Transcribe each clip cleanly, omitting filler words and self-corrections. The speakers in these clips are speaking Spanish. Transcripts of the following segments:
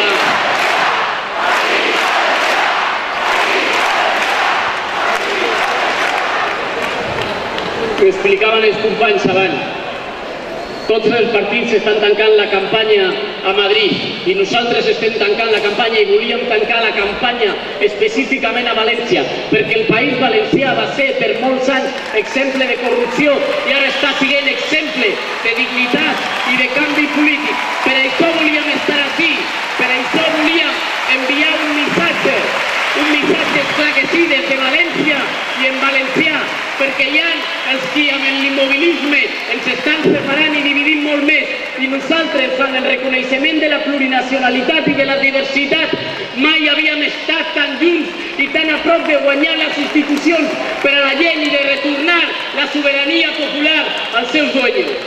Ho explicaven els companys abans. Tots els partits estan tancant la campanya a Madrid i nosaltres estem tancant la campanya i volíem tancar la campanya específicament a València perquè el País Valencià va ser per molts anys exemple de corrupció i ara està sent exemple de dignitat i de canvi polític. Per això volíem estar aquí, per això volíem enviar un missatge clar que sí, des de València i en valencià, perquè hi ha els que amb l'immobilisme ens estan separant i dividint molt més i nosaltres amb el reconeixement de la plurinacionalitat i de la diversitat mai havíem estat tan junts i tan a prop de guanyar les institucions per a la gent i de retornar la sobirania popular als seus dueños.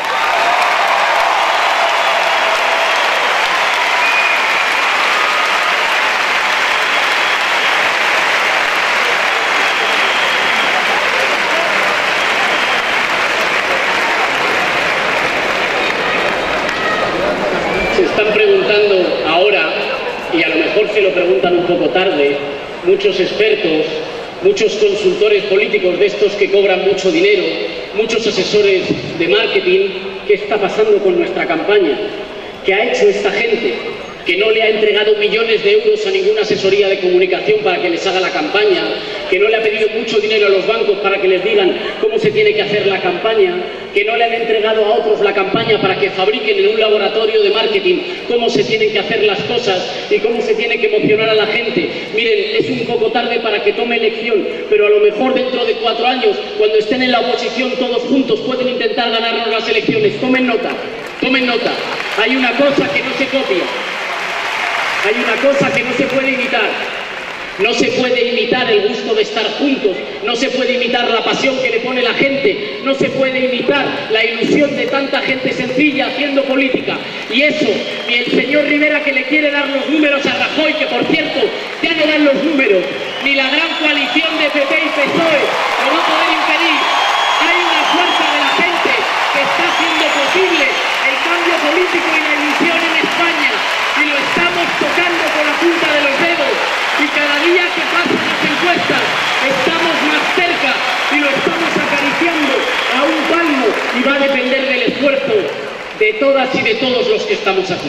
Están preguntando ahora, y a lo mejor se lo preguntan un poco tarde, muchos expertos, muchos consultores políticos de estos que cobran mucho dinero, muchos asesores de marketing, ¿qué está pasando con nuestra campaña? ¿Qué ha hecho esta gente? Que no le ha entregado millones de euros a ninguna asesoría de comunicación para que les haga la campaña, que no le ha pedido mucho dinero a los bancos para que les digan cómo se tiene que hacer la campaña, que no le han entregado a otros la campaña para que fabriquen en un laboratorio de marketing cómo se tienen que hacer las cosas y cómo se tiene que emocionar a la gente. Miren, es un poco tarde para que tome elección, pero a lo mejor dentro de 4 años, cuando estén en la oposición todos juntos, pueden intentar ganarnos las elecciones. Tomen nota, tomen nota. Hay una cosa que no se copia. Hay una cosa que no se puede imitar. No se puede imitar el gusto de estar juntos, no se puede imitar la pasión que le pone la gente, no se puede imitar la ilusión de tanta gente sencilla haciendo política. Y eso, ni el señor Rivera que le quiere dar los números a Rajoy, que por cierto ya no dan los números, ni la gran coalición de PP y PSOE lo va a poder impedir. Hay una fuerza de la gente que está haciendo posible el cambio político y la ilusión en España. Y lo estamos tocando con la punta de los dedos y cada día que pasan las encuestas estamos más cerca y lo estamos acariciando a un palmo y va a depender del esfuerzo de todas y de todos los que estamos aquí.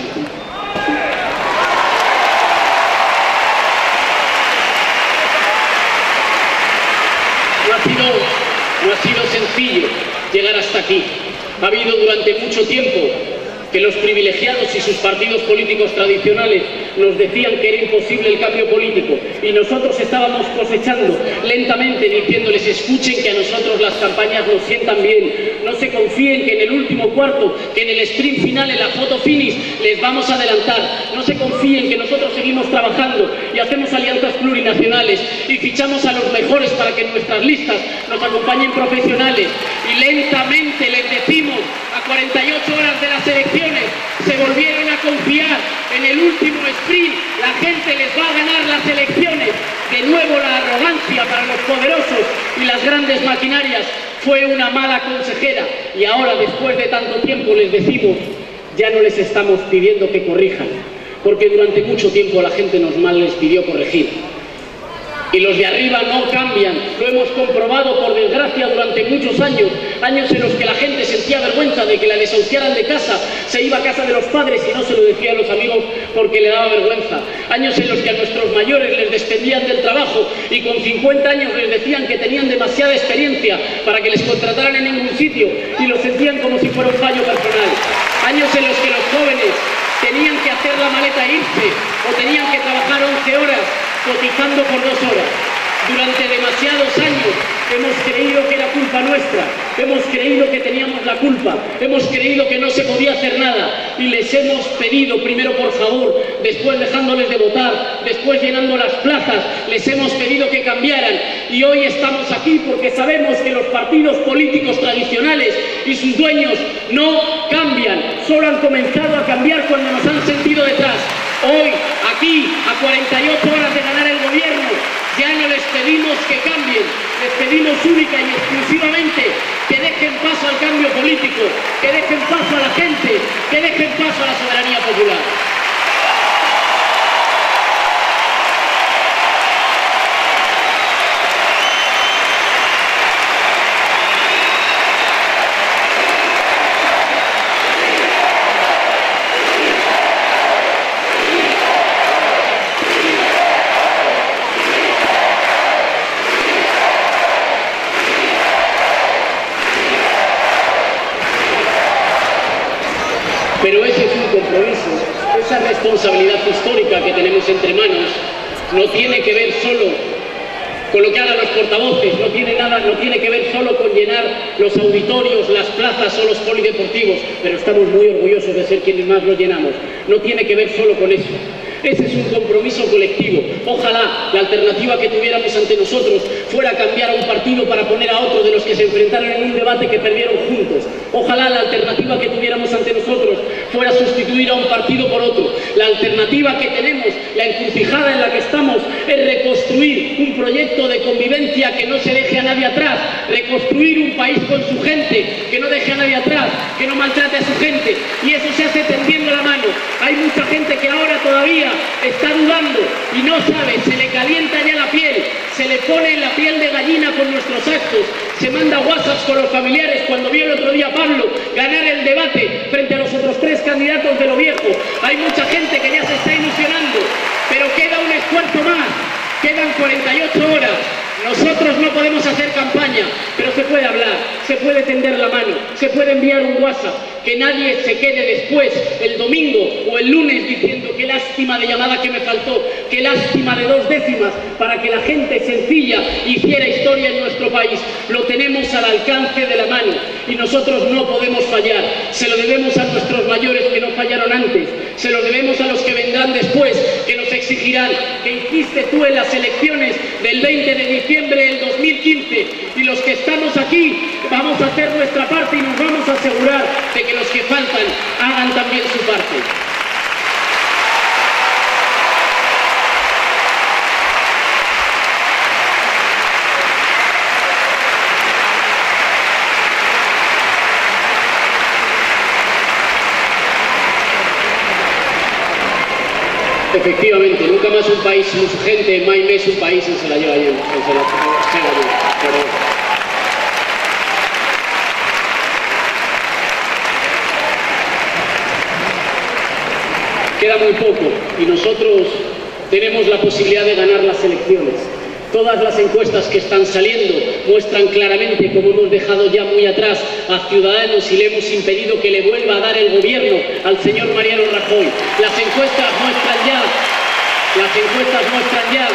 No ha sido sencillo llegar hasta aquí. Ha habido durante mucho tiempo que los privilegiados y sus partidos políticos tradicionales nos decían que era imposible el cambio político y nosotros estábamos cosechando lentamente diciéndoles escuchen que a nosotros las campañas nos sientan bien, no se confíen que en el último cuarto, que en el stream final, en la foto finish les vamos a adelantar, no se confíen que nosotros seguimos trabajando y hacemos alianzas plurinacionales y fichamos a los mejores para que en nuestras listas nos acompañen profesionales y lentamente les decimos a 48 horas de las elecciones se volvieron a confiar en el último sprint, la gente les va a ganar las elecciones. De nuevo la arrogancia para los poderosos y las grandes maquinarias fue una mala consejera y ahora después de tanto tiempo les decimos, ya no les estamos pidiendo que corrijan, porque durante mucho tiempo la gente normal les pidió corregir. Y los de arriba no cambian, lo hemos comprobado por desgracia durante muchos años, años en los que la gente sentía vergüenza de que la desahuciaran de casa, se iba a casa de los padres y no se lo decía a los amigos porque le daba vergüenza, años en los que a nuestros mayores les despedían del trabajo y con 50 años les decían que tenían demasiada experiencia para que les contrataran en ningún sitio y lo sentían como si fuera un fallo personal, años en los que los jóvenes tenían que hacer la maleta e irse o tenían que trabajar 11 horas cotizando por 2 horas. Durante demasiados años hemos creído que era culpa nuestra, hemos creído que teníamos la culpa, hemos creído que no se podía hacer nada y les hemos pedido primero por favor, después dejándoles de votar, después llenando las plazas, les hemos pedido que cambiaran y hoy estamos aquí porque sabemos que los partidos políticos tradicionales y sus dueños no cambian, solo han comenzado a cambiar cuando nos han sentido detrás. Hoy, aquí, a 48 horas de ganar el gobierno, ya no les pedimos que cambien, les pedimos única y exclusivamente que dejen paso al cambio político, que dejen paso a la gente, que dejen paso a la soberanía popular. esa responsabilidad histórica que tenemos entre manos no tiene que ver solo con lo que hagan los portavoces, no tiene que ver solo con llenar los auditorios, las plazas o los polideportivos, pero estamos muy orgullosos de ser quienes más lo llenamos. No tiene que ver solo con eso. Ese es un compromiso colectivo. Ojalá la alternativa que tuviéramos ante nosotros fuera cambiar a un partido para poner a otro de los que se enfrentaron en un debate que perdieron juntos. Ojalá la alternativa que tuviéramos ante nosotros fuera sustituir a un partido por otro. La alternativa que tenemos, la encrucijada en la que estamos, es reconstruir un proyecto de convivencia que no se deje a nadie atrás, reconstruir un país con su gente, que no deje a nadie atrás, que no maltrate a su gente, y eso se hace tendiendo la mano. Hay mucha gente que ahora todavía está dudando y no sabe, se le calienta ya la piel, se le pone la piel de gallina con nuestros actos, se manda WhatsApps con los familiares cuando vio el otro día a Pablo ganar el debate frente a los otros 3 candidatos de Lo Viejo. Hay mucha gente que ya se está ilusionando, pero queda un esfuerzo más, quedan 48 horas. Nosotros no podemos hacer campaña, pero se puede hablar, se puede tender la mano, se puede enviar un WhatsApp, que nadie se quede después, el domingo o el lunes, diciendo qué lástima de llamada que me faltó, qué lástima de 2 décimas, para que la gente sencilla hiciera historia en nuestro país. Lo tenemos al alcance de la mano y nosotros no podemos fallar. Se lo debemos a nuestros mayores que no fallaron antes, se lo debemos a los que vendrán después, que nos exigirán que hiciste tú en las elecciones del 20 de diciembre del 2015, y los que estamos aquí vamos a hacer nuestra parte y nos vamos a asegurar de que los que faltan hagan también su parte. Efectivamente, nunca más un país sin su gente, mai més un país sense la lleva gent, sense la seva gent. Però... queda muy poco y nosotros tenemos la posibilidad de ganar las elecciones. Todas las encuestas que están saliendo muestran claramente cómo hemos dejado ya muy atrás a Ciudadanos y le hemos impedido que le vuelva a dar el gobierno al señor Mariano Rajoy. Las encuestas muestran ya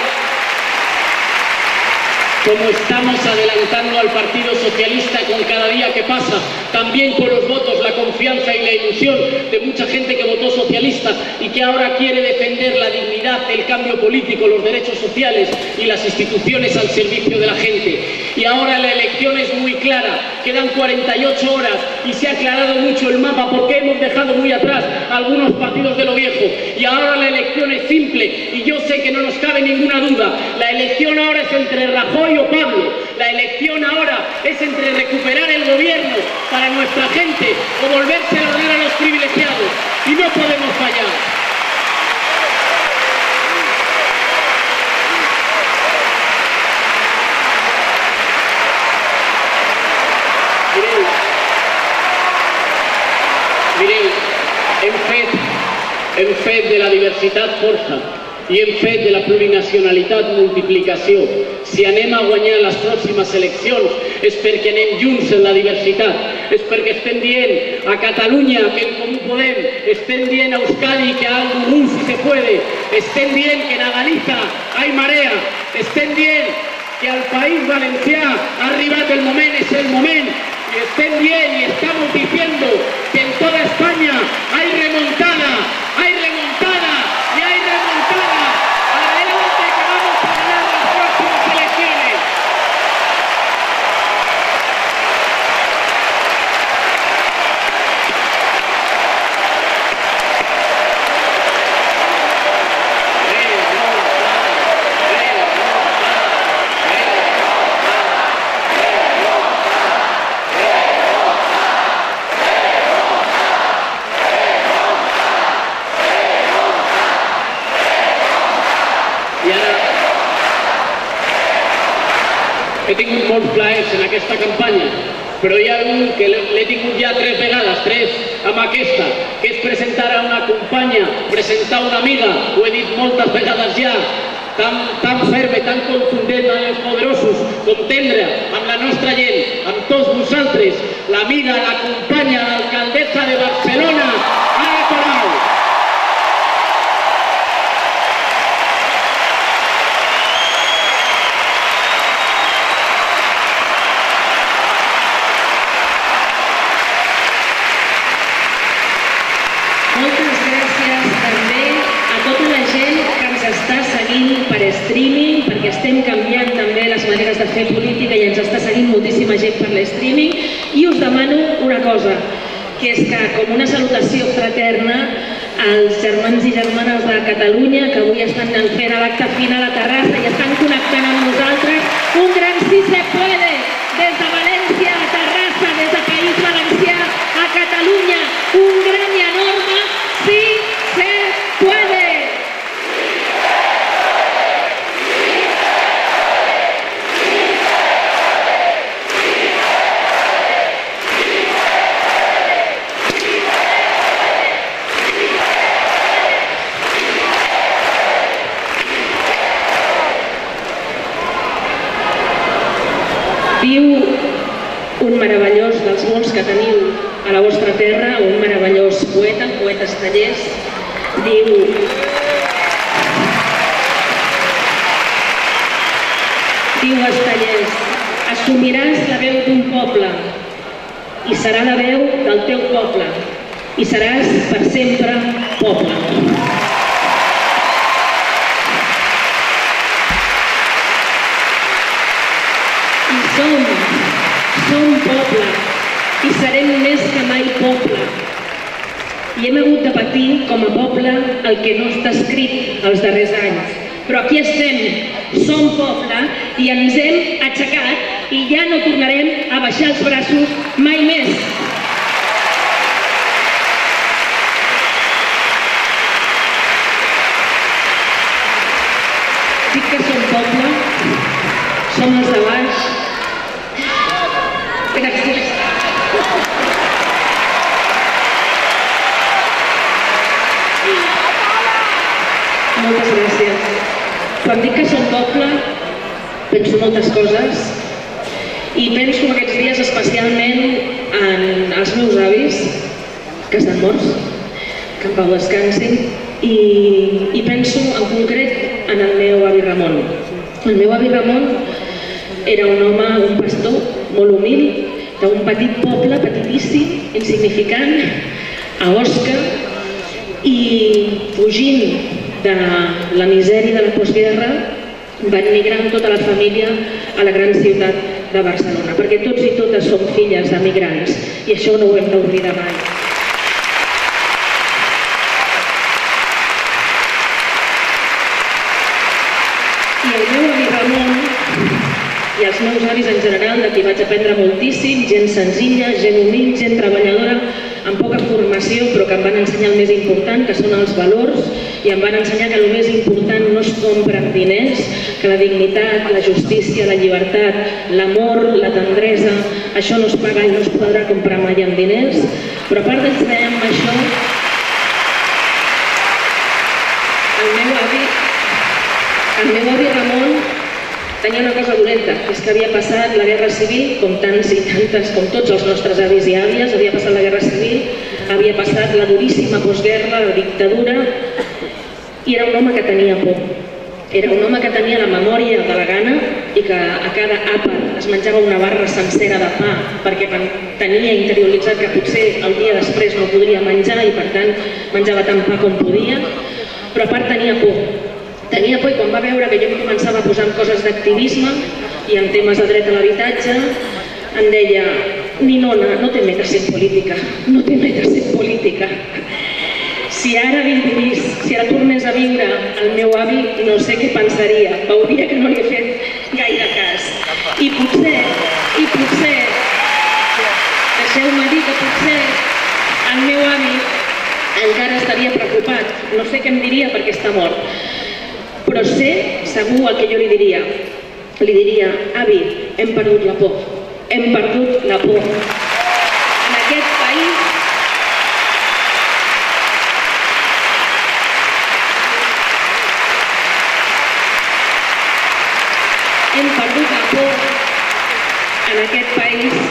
cómo estamos adelantando al Partido Socialista con cada día que pasa, también con los votos, la confianza y la ilusión de mucha gente que votó socialista y que ahora quiere defender la dignidad, el cambio político, los derechos sociales y las instituciones al servicio de la gente. Y ahora la elección es muy clara, quedan 48 horas y se ha aclarado mucho el mapa porque hemos dejado muy atrás a algunos partidos de Lo Viejo. Y ahora la elección es simple y yo sé que no nos cabe ninguna duda. La elección ahora es entre Rajoy o Pablo. La elección ahora es entre recuperar el gobierno para nuestra gente o volverse a ordenar a los privilegiados. Y no podemos fallar. Mireu, en fet de la diversitat força i en fet de la plurinacionalitat multiplicació. Si anem a guanyar les pròximes eleccions és perquè anem junts en la diversitat, és perquè estem dient a Catalunya que en Comú Podem, estem dient a Euskadi que algú si se puede, estem dient que en Galicia hay marea, estem dient que al País Valencià ha arribat el moment, és el moment, y estén bien y estamos diciendo que en toda España hay remontada y hay remontada. Adelante que vamos a ganar las próximas elecciones. He tingut molts plaers en aquesta campanya, però hi ha un que l'he tingut ja 3 vegades, 3 amb aquesta, que és presentar a una companya, presentar una amiga, ho he dit moltes vegades ja, tan ferme, tan contundent amb els poderosos, com tendre amb la nostra gent, amb tots vosaltres, l'amiga, la companya, l'alcaldessa de Barcelona, Ada Colau. perquè estem canviant també les maneres de fer política i ens està seguint moltíssima gent per l'streaming. I us demano una cosa, que és que, com una salutació fraterna, als germans i germanes de Catalunya que avui estan fent l'acte final a Terrassa i estan connectant amb nosaltres, un gran sí se puede des de València a Terrassa, des del País Valencià a Catalunya, un gran i enorme sí se puede. Viu un meravellós dels molts que teniu a la vostra terra, un meravellós poeta, el poeta Estellés, diu: Estellés, assumiràs la veu d'un poble i serà la veu del teu poble i seràs per sempre poble. Som poble i serem més que mai poble. I hem hagut de patir com a poble el que no està escrit els darrers anys. Però aquí estem, som poble i ens hem aixecat i ja no tornarem a baixar els braços mai més. Dic que som poble, som els de baix. Gràcies. Moltes gràcies. Quan dic que som poble, penso moltes coses i penso aquests dies especialment en els meus avis, que estan morts, que en pau descansin, i penso en concret en el meu avi Ramon. El meu avi Ramon era un home, un pastor, molt humil, d'un petit poble, petitíssim, insignificant, a Osca, i fugint de la misèria de la postguerra van migrar amb tota la família a la gran ciutat de Barcelona, perquè tots i totes som filles d'emigrants i això no ho hem d'oblidar mai. I el meu avi Ramon i els meus avis en general, de qui vaig aprendre moltíssim, gent senzilla, gent humil, gent treballadora, amb poca formació, però que em van ensenyar el més important, que són els valors, i em van ensenyar que el més important no es compra amb diners, que la dignitat, la justícia, la llibertat, l'amor, la tendresa, això no es paga i no es podrà comprar mai amb diners. Però a part d'ensenyar amb això, el meu avi Ramon tenia una cosa dolenta, que és que havia passat la Guerra Civil, com tants i tantes, com tots els nostres avis i àvies, havia passat la Guerra Civil, havia passat la duríssima postguerra, la dictadura, i era un home que tenia por. Era un home que tenia la memòria de la gana i que a cada àpat es menjava una barra sencera de pa perquè tenia interioritzat que potser el dia després no podria menjar i per tant menjava tant pa com podia, però a part tenia por. Tenia por i quan va veure que jo em començava a posar en coses d'activisme i en temes de dret a l'habitatge, em deia: Ninona, no te metas en política, no te metas en política. Si ara tornés a viure el meu avi, no sé què pensaria, veuria que no li he fet gaire cas. I potser, deixeu-me dir que potser el meu avi encara estaria preocupat, no sé què em diria perquè està mort. Però sé segur el que jo li diria. Li diria: avi, hem perdut la por. Hem perdut la por. En aquest país hem perdut la por en aquest país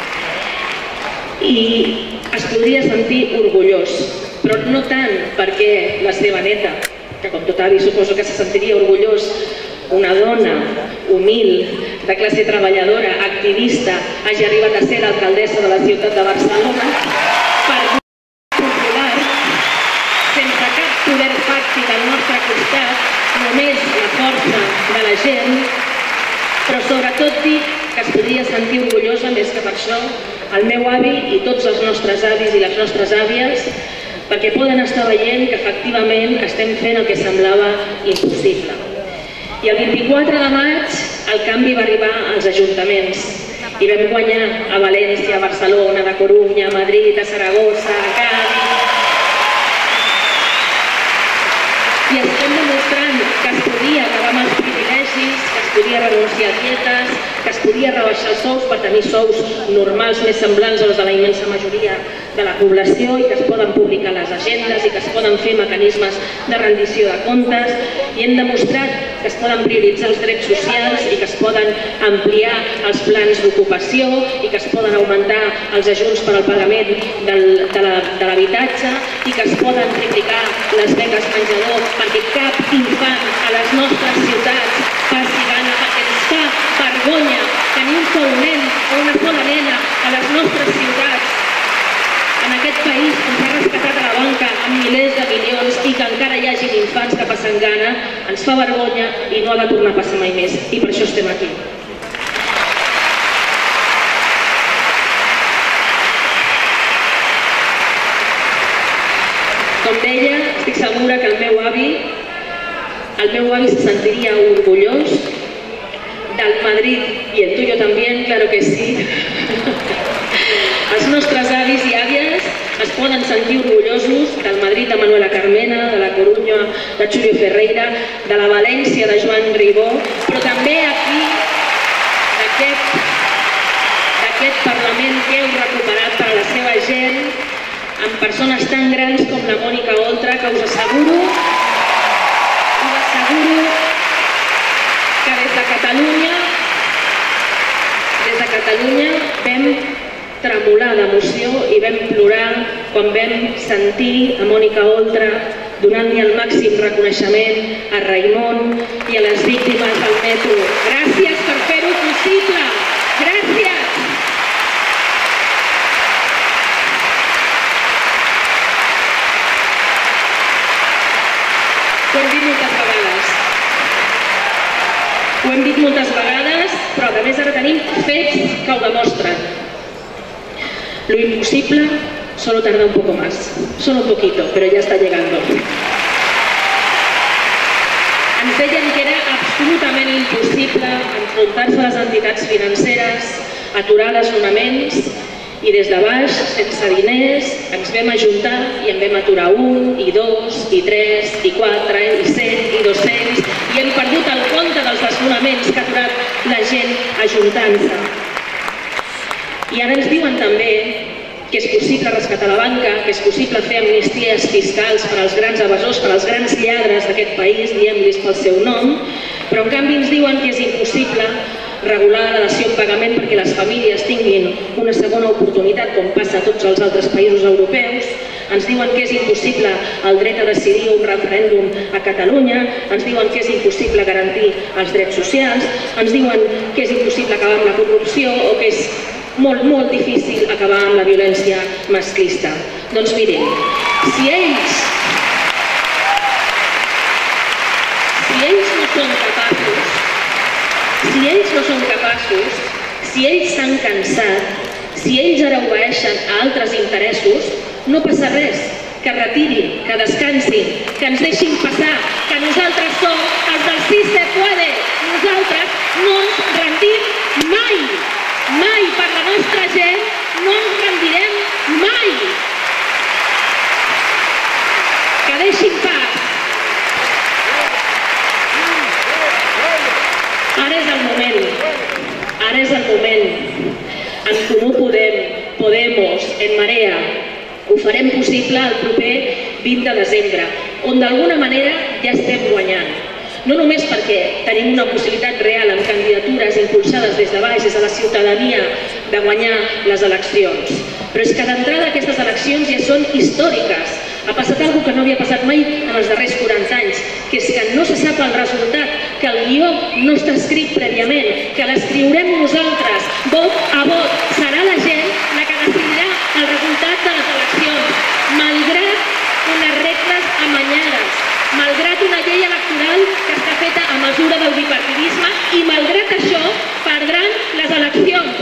i es podria sentir orgullós, però no tant perquè la seva neta, que com tot avi suposo que se sentiria orgullós, una dona humil, de classe treballadora, activista, hagi arribat a ser l'alcaldessa de la ciutat de Barcelona, per popular, sense cap poder fàctic al nostre costat, només la força de la gent, però sobretot dic que es podria sentir orgullosa més que per això el meu avi i tots els nostres avis i les nostres àvies, perquè poden estar veient que efectivament estem fent el que semblava impossible. I el 24 de maig el canvi va arribar als ajuntaments i vam guanyar a València, a Barcelona, a Corunya, a Madrid, a Saragossa, a Cádiz. I estem demostrant que es podia acabar amb els privilegis, que es podia renunciar a dietes, que es podia rebaixar els sous per tenir sous normals més semblants als de la immensa majoria de la població i que es poden publicar les agendes i que es poden fer mecanismes de rendició de comptes i hem demostrat que es poden prioritzar els drets socials i que es poden ampliar els plans d'ocupació i que es poden augmentar els ajuts per al pagament de l'habitatge i que es poden triplicar les beques menjador perquè cap infant a les nostres ciutats passi gana, perquè ens fa vergonya tenir un sol nen o una sola nena a les nostres ciutats, en aquest país que ens ha rescatat a la banca amb milers de milions i que encara hi hagi infants que passen gana, ens fa vergonya i no ha de tornar a passar mai més. I per això estem aquí. Com deia, estic segura que el meu avi se sentiria orgullós del Madrid, y el tuyo también, claro que sí. Els nostres avis i àvies es poden sentir orgullosos del Madrid de Manuela Carmena, de la Corunya de Julio Ferreira, de la València de Joan Ribó, però també aquí, d'aquest Parlament que heu recuperat per a la seva gent, amb persones tan grans com la Mònica Oltra, que us asseguro que des de Catalunya vam tremolar d'emoció i vam plorar quan vam sentir a Mònica Oltra donant-li el màxim reconeixement a Raimon i a les víctimes del metro. Gràcies per fer-ho possible! Gràcies! Ho hem dit moltes vegades, però a més ara tenim fets que ho demostren. Lo imposible solo tarda un poco más, solo un poquito, pero ya está llegando. Ens deien que era absolutament impossible enfrontar-se a les entitats financeres, aturar desnonaments, i des de baix, sense diners, ens vam ajuntar i en vam aturar 1, i 2, i 3, i 4, i 100, i 200, i hem perdut el compte dels desnonaments que ha aturat la gent ajuntant-se. I ara ens diuen també que és possible rescatar la banca, que és possible fer amnisties fiscals per als grans evasors, per als grans lladres d'aquest país, diem-los pel seu nom, però en canvi ens diuen que és impossible regular la dació en pagament perquè les famílies tinguin una segona oportunitat, com passa a tots els altres països europeus. Ens diuen que és impossible el dret a decidir un referèndum a Catalunya, ens diuen que és impossible garantir els drets socials, ens diuen que és impossible acabar amb la corrupció o que és molt, molt difícil acabar amb la violència masclista. Doncs mirin, si ells no són capaços, si ells s'han cansat, si ells ara obeeixen a altres interessos, no passa res, que retirin, que descansin, que ens deixin passar, que nosaltres som els del Sí se puede. Nosaltres no ens rendim mai, mai per la nostra gent, no ens rendirem mai. Que deixin pas. Ara és el moment. En Comú Podem, Podemos, en Marea, ho farem possible el proper 20 de desembre, on d'alguna manera ja estem guanyant. No només perquè tenim una possibilitat real amb candidatures impulsades des de baix, des de la ciutadania, de guanyar les eleccions, però és que d'entrada aquestes eleccions ja són històriques. Ha passat alguna cosa que no havia passat mai en els darrers 40 anys, que és que no se sap el resultat, que el guió no està escrit prèviament, que l'escriurem nosaltres, vot a vot. Serà la gent la que decidirà el resultat de les eleccions, malgrat unes regles amanyades, malgrat una llei electoral feta a mesura del bipartidisme i, malgrat això, perdran les eleccions.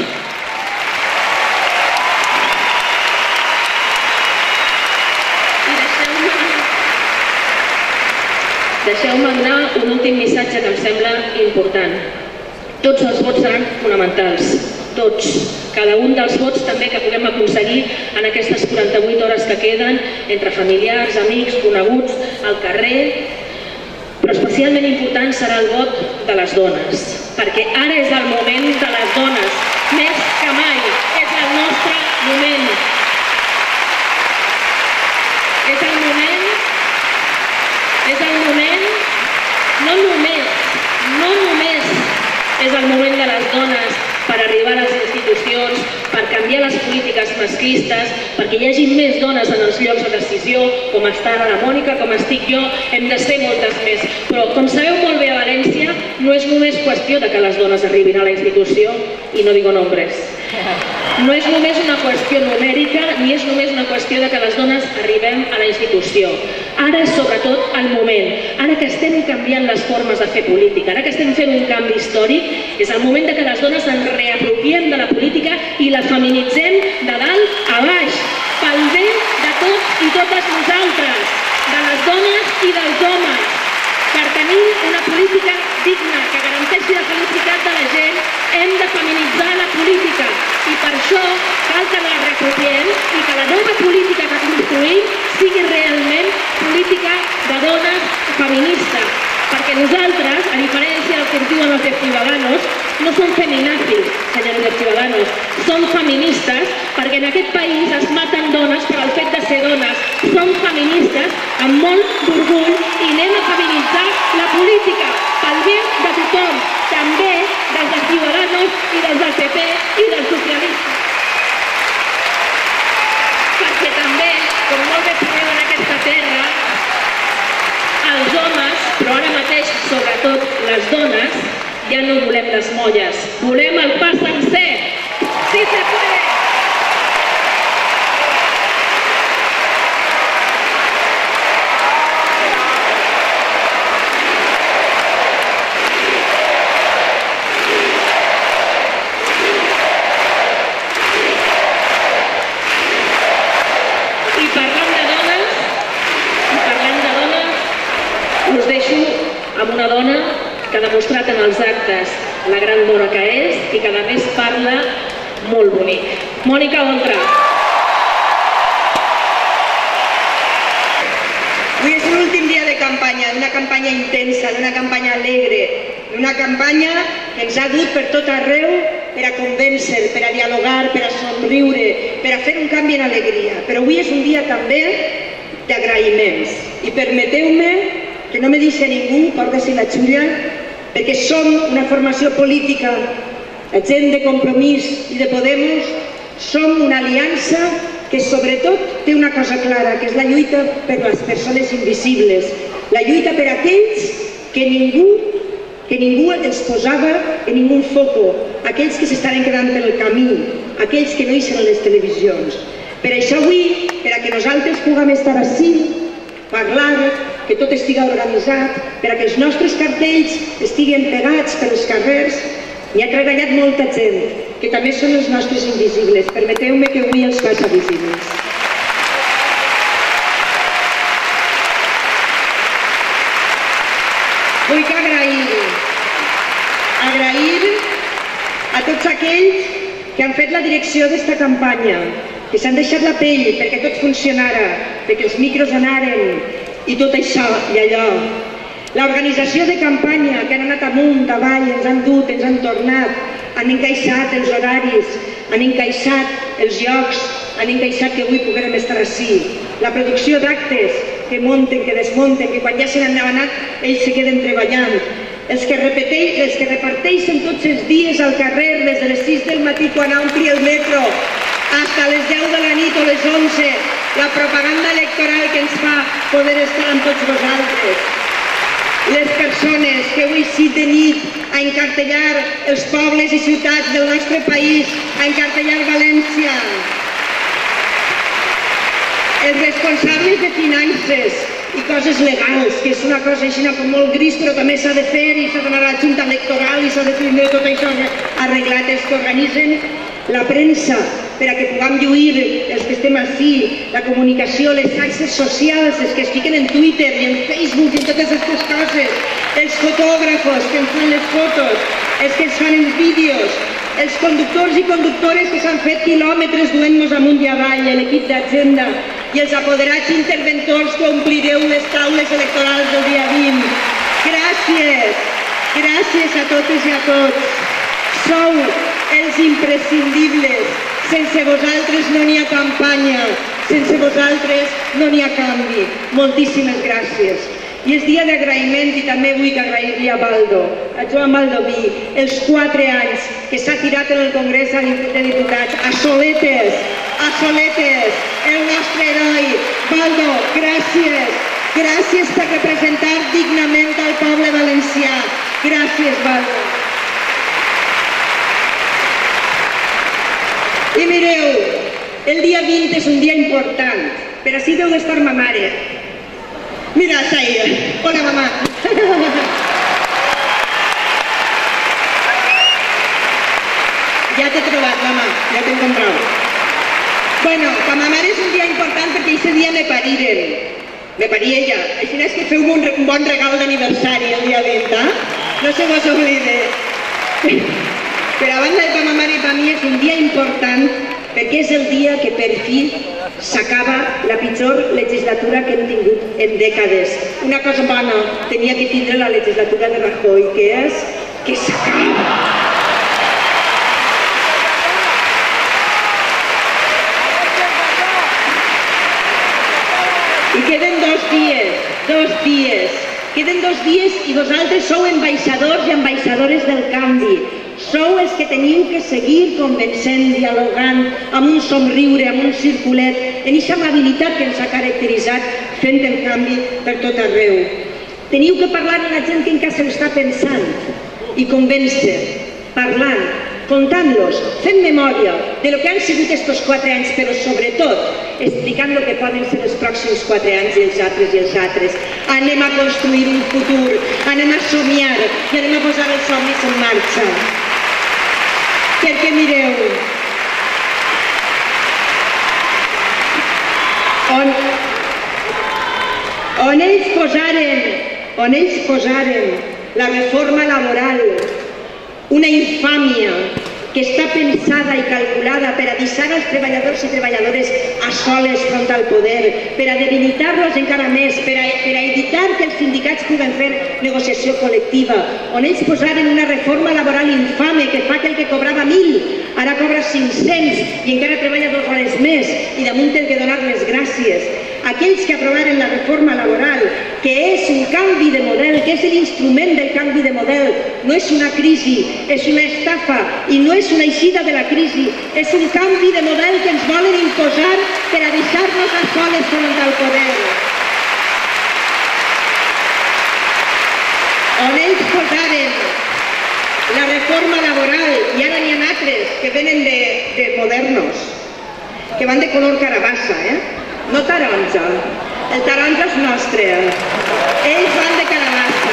Deixeu-me donar un últim missatge que em sembla important. Tots els vots seran fonamentals, tots. Cada un dels vots també que puguem aconseguir en aquestes 48 hores que queden entre familiars, amics, coneguts, al carrer. Però especialment important serà el vot de les dones, perquè ara és el moment de les dones, més que mai. És el nostre moment. És el moment, no només és el moment de les dones per arribar a les institucions, per canviar les polítiques masclistes, perquè hi hagi més dones en els llocs de decisió, com està ara la Mònica, com estic jo, hem de ser moltes més. Però, com sabeu molt bé a València, no és només qüestió de que les dones arribin a la institució, i no digo nombres. No és només una qüestió numèrica, ni és només una qüestió de que les dones arribem a la institució. Ara és sobretot el moment. Ara que estem canviant les formes de fer política, ara que estem fent un canvi històric, és el moment de que les dones ens reapropiem de la política i la feminitzem de dalt a baix, pel bé de tots i totes nosaltres, de les dones i dels homes. Per tenir una política digna que garanteixi la felicitat de la gent, hem de feminitzar la política. I per això cal que la reapropiem i que la nova política que construïm sigui realment política de dones feminista. Perquè nosaltres, a diferència del que ens diuen els de Ciudadanos, no som feminazis, senyors de Ciudadanos, som feministes perquè en aquest país es maten dones per al fet de ser dones. Som feministes amb molt d'orgull i anem a feminitzar la política pel bé de tothom, també dels de Ciudadanos i dels del PP i dels socialistes. Perquè també, com molt bé sabeu en aquesta terra, els homes, però ara mateix sobretot les dones, ja no volem les molles, volem el pa sencer. Sí se puede! I parlant de dones, us deixo amb una dona que ha demostrat en els actes la gran dona que és i que a més parla molt bonic. Mònica Oltra. Avui és l'últim dia de campanya, d'una campanya intensa, d'una campanya alegre, d'una campanya que ens ha dut per tot arreu per a convèncer, per a dialogar, per a somriure, per a fer un canvi en alegria. Però avui és un dia també d'agraïments. I permeteu-me que no me deixi ningú, porta-s'hi la xulla, perquè som una formació política, la gent de Compromís i de Podemos, som una aliança que sobretot té una cosa clara, que és la lluita per les persones invisibles, la lluita per aquells que ningú els posava en ningú foco, aquells que s'estaven quedant pel camí, aquells que no hi són a les televisions. Per això avui, per a que nosaltres puguem estar ací, parlar, que tot estigui organitzat, per a que els nostres cartells estiguen pegats pels carrers, hi ha treballat molta gent, que també són els nostres invisibles. Permeteu-me que avui els faci visibles. Vull que agrair a tots aquells que han fet la direcció d'esta campanya, que s'han deixat la pell perquè tot funcionara, perquè els micros anaren i tot això i allò. L'organització de campanya, que han anat amunt, avall, ens han dut, ens han tornat, han encaixat els horaris, han encaixat els llocs, han encaixat que avui puguem estar ací. La producció d'actes que munten, que desmunten, que quan ja se n'han anat, ells se queden treballant. Els que reparteixen tots els dies al carrer des de les 6 del matí quan ompli el metro fins a les 10 de la nit o les 11, la propaganda electoral que ens fa poder estar amb tots vosaltres. Les persones que avui sí de nit a encartellar els pobles i ciutats del nostre país, a encartellar València. Els responsables de finances, i coses legals, que és una cosa així com molt gris, però també s'ha de fer i s'ha d'anar a la Junta Electoral i s'ha de tindre tot això arreglat. Els que organitzen la premsa per a que puguem lluir els que estem així, la comunicació, les xarxes socials, els que es fiquen en Twitter i en Facebook i totes aquestes coses, els fotògrafos que ens fan les fotos, els que ens fan els vídeos, els conductors i conductores que s'han fet quilòmetres duent-nos amunt i avall, l'equip d'Agenda i els apoderats interventors que omplireu les taules electorals del dia 20. Gràcies, gràcies a totes i a tots. Sou els imprescindibles. Sense vosaltres no n'hi ha campanya, sense vosaltres no n'hi ha canvi. Moltíssimes gràcies. I és dia d'agraïment i també vull que agrair-li a Baldo, a Joan Baldoví, els 4 anys que s'ha tirat en el Congrés de Diputats, a Soletes, el nostre heroi. Baldo, gràcies, gràcies per representar dignament al poble valencià. Gràcies, Baldo. I mireu, el dia 20 és un dia important, per així deu d'estar ma mare. Mira, està ella. Hola, mamà. Ja t'he trobat, mamà, ja t'he encontrat. Bueno, per ma mare és un dia important perquè aquest dia me pariren. Me parí ella. Així és que feu un bon regal d'aniversari el dia 20, No se vos oblide. Però a banda de per ma mare i per mi és un dia important perquè és el dia que per fi s'acaba la pitjor legislatura que hem tingut en dècades. Una cosa bona tenia que tindre la legislatura de Rajoy, que és que s'acaba. I queden 2 dies. Queden 2 dies i vosaltres sou ambaixadors i ambaixadores del canvi. Sou els que teniu que seguir convencent, dialogant, amb un somriure, amb un circulet, en aquesta amabilitat que ens ha caracteritzat fent el canvi per tot arreu. Teniu que parlar amb la gent que encara se l'està pensant i convèncer, parlant, contant-los, fent memòria de lo que han sigut estos 4 anys, però sobretot explicant lo que poden ser els pròxims 4 anys i els altres. Anem a construir un futur, anem a somiar i anem a posar els somnis en marxa. Perquè mireu, on ells posaren la reforma laboral, una infàmia que està pensada i calculada per a deixar els treballadors i treballadores a soles front al poder, per a debilitar-los encara més, per a evitar que els sindicats puguen fer negociació col·lectiva, on ells posaren una reforma laboral infame que fa que el que cobrava 1.000 ara cobra 500 i encara treballa 2 hores més i damunt té que donar les gràcies. Aquells que aprovaren la reforma laboral, que és un canvi de model, que és l'instrument del canvi de model, no és una crisi, és una estafa i no és una eixida de la crisi, és un canvi de model que ens volen imposar per a deixar-nos a soles front al poder. On ells posaren la reforma laboral, i ara n'hi ha altres que venen de modernos, que van de color carabassa, no taronja. El taronja és nostre. Ells van de carabassa.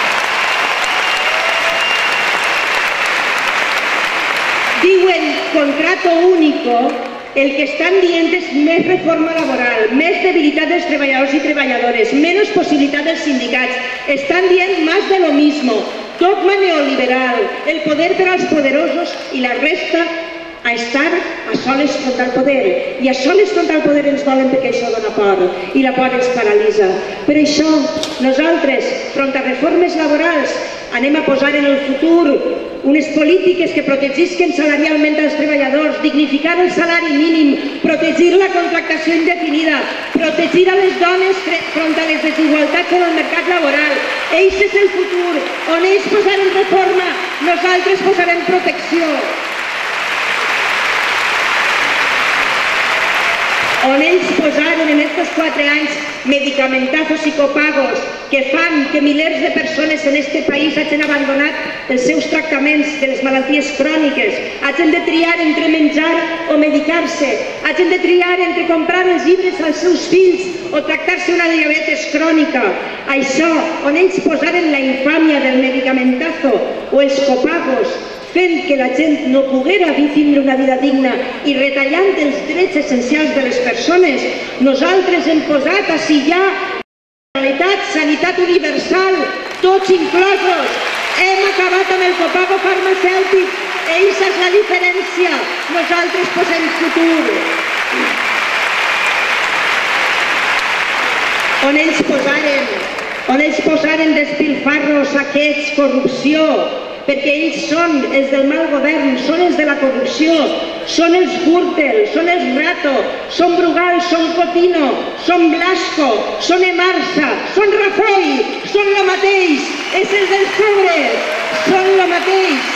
Diuen contrato único, el que estan dient és més reforma laboral, més debilitat dels treballadors i treballadores, menys possibilitat dels sindicats. Estan dient más de lo mismo. Dogma neoliberal, el poder per als poderosos i la resta a estar a soles front al poder. I a soles front al poder ens volen perquè això dona por i la por ens paralitza. Per això nosaltres, front a reformes laborals, anem a posar en el futur unes polítiques que protegisquen salarialment els treballadors, dignificar el salari mínim, protegir la contractació indefinida, protegir a les dones front a les desigualtats en el mercat laboral. Eix és el futur. On ells posaren reforma, nosaltres posarem protecció. On ells posaren en aquests 4 anys medicamentazos i copagos, que fan que milers de persones en este país hagin abandonat els seus tractaments de les malalties cròniques, hagin de triar entre menjar o medicar-se, hagin de triar entre comprar els llibres als seus fills o tractar-se una diabetes crònica. Això, on ells posaren la infàmia del medicamentazo o els copagos, fent que la gent no poguera tindre una vida digna i retallant els drets essencials de les persones, nosaltres hem posat ací ja sanitat universal, tots inclosos. Hem acabat amb el copago farmacèutic. Eixa és la diferència. Nosaltres posem futur. On ells posaren despilfarros, saqueig, corrupció, perquè ells són els del mal govern, són els de la corrupció, són els Gürtel, són els Rato, són Brugal, són Cotino, són Blasco, són Emarsa, són Rajoy, són lo mateix, és el dels pobres, són lo mateix.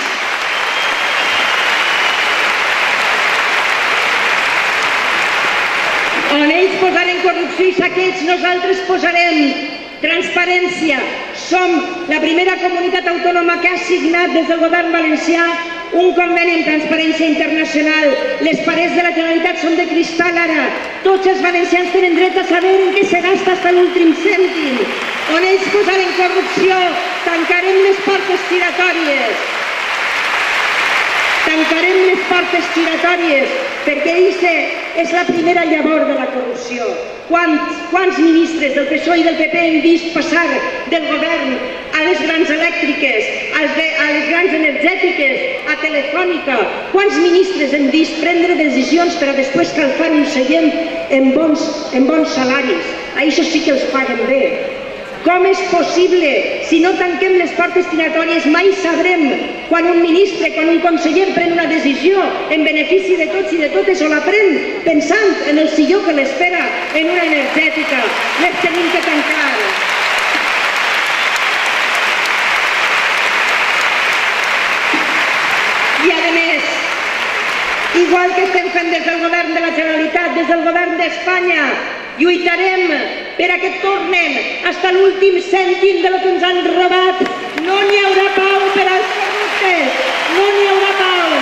On ells posaren corrupció i saqueig, nosaltres posarem transparència. Som la primera comunitat autònoma que ha signat des del govern valencià un conveni amb Transparència Internacional. Les parets de la Generalitat són de cristal ara. Tots els valencians tenen dret a saber en què se gasta fins a l'últim cèntim. On ells posaren corrupció, tancarem les portes giratòries. Tancarem les portes giratòries, perquè aquesta és la primera llavor de la corrupció. Quants ministres del PSOE i del PP hem vist passar del govern a les grans elèctriques, a les grans energètiques, a Telefònica? Quants ministres hem vist prendre decisions per a després calfar un seient en bons salaris? Això sí que els paguen bé. Com és possible? Si no tanquem les portes giratòries mai sabrem quan un ministre, quan un conseller pren una decisió en benefici de tots i de totes o la pren pensant en el silló que l'espera en una energètica. Les tenim que tancar. I a més, igual que estem fent des del govern de la Generalitat, des del govern d'Espanya, lluitarem per a que tornen fins a l'últim cèntim de lo que ens han robat. No n'hi haurà pau per als corruptes, no n'hi haurà pau.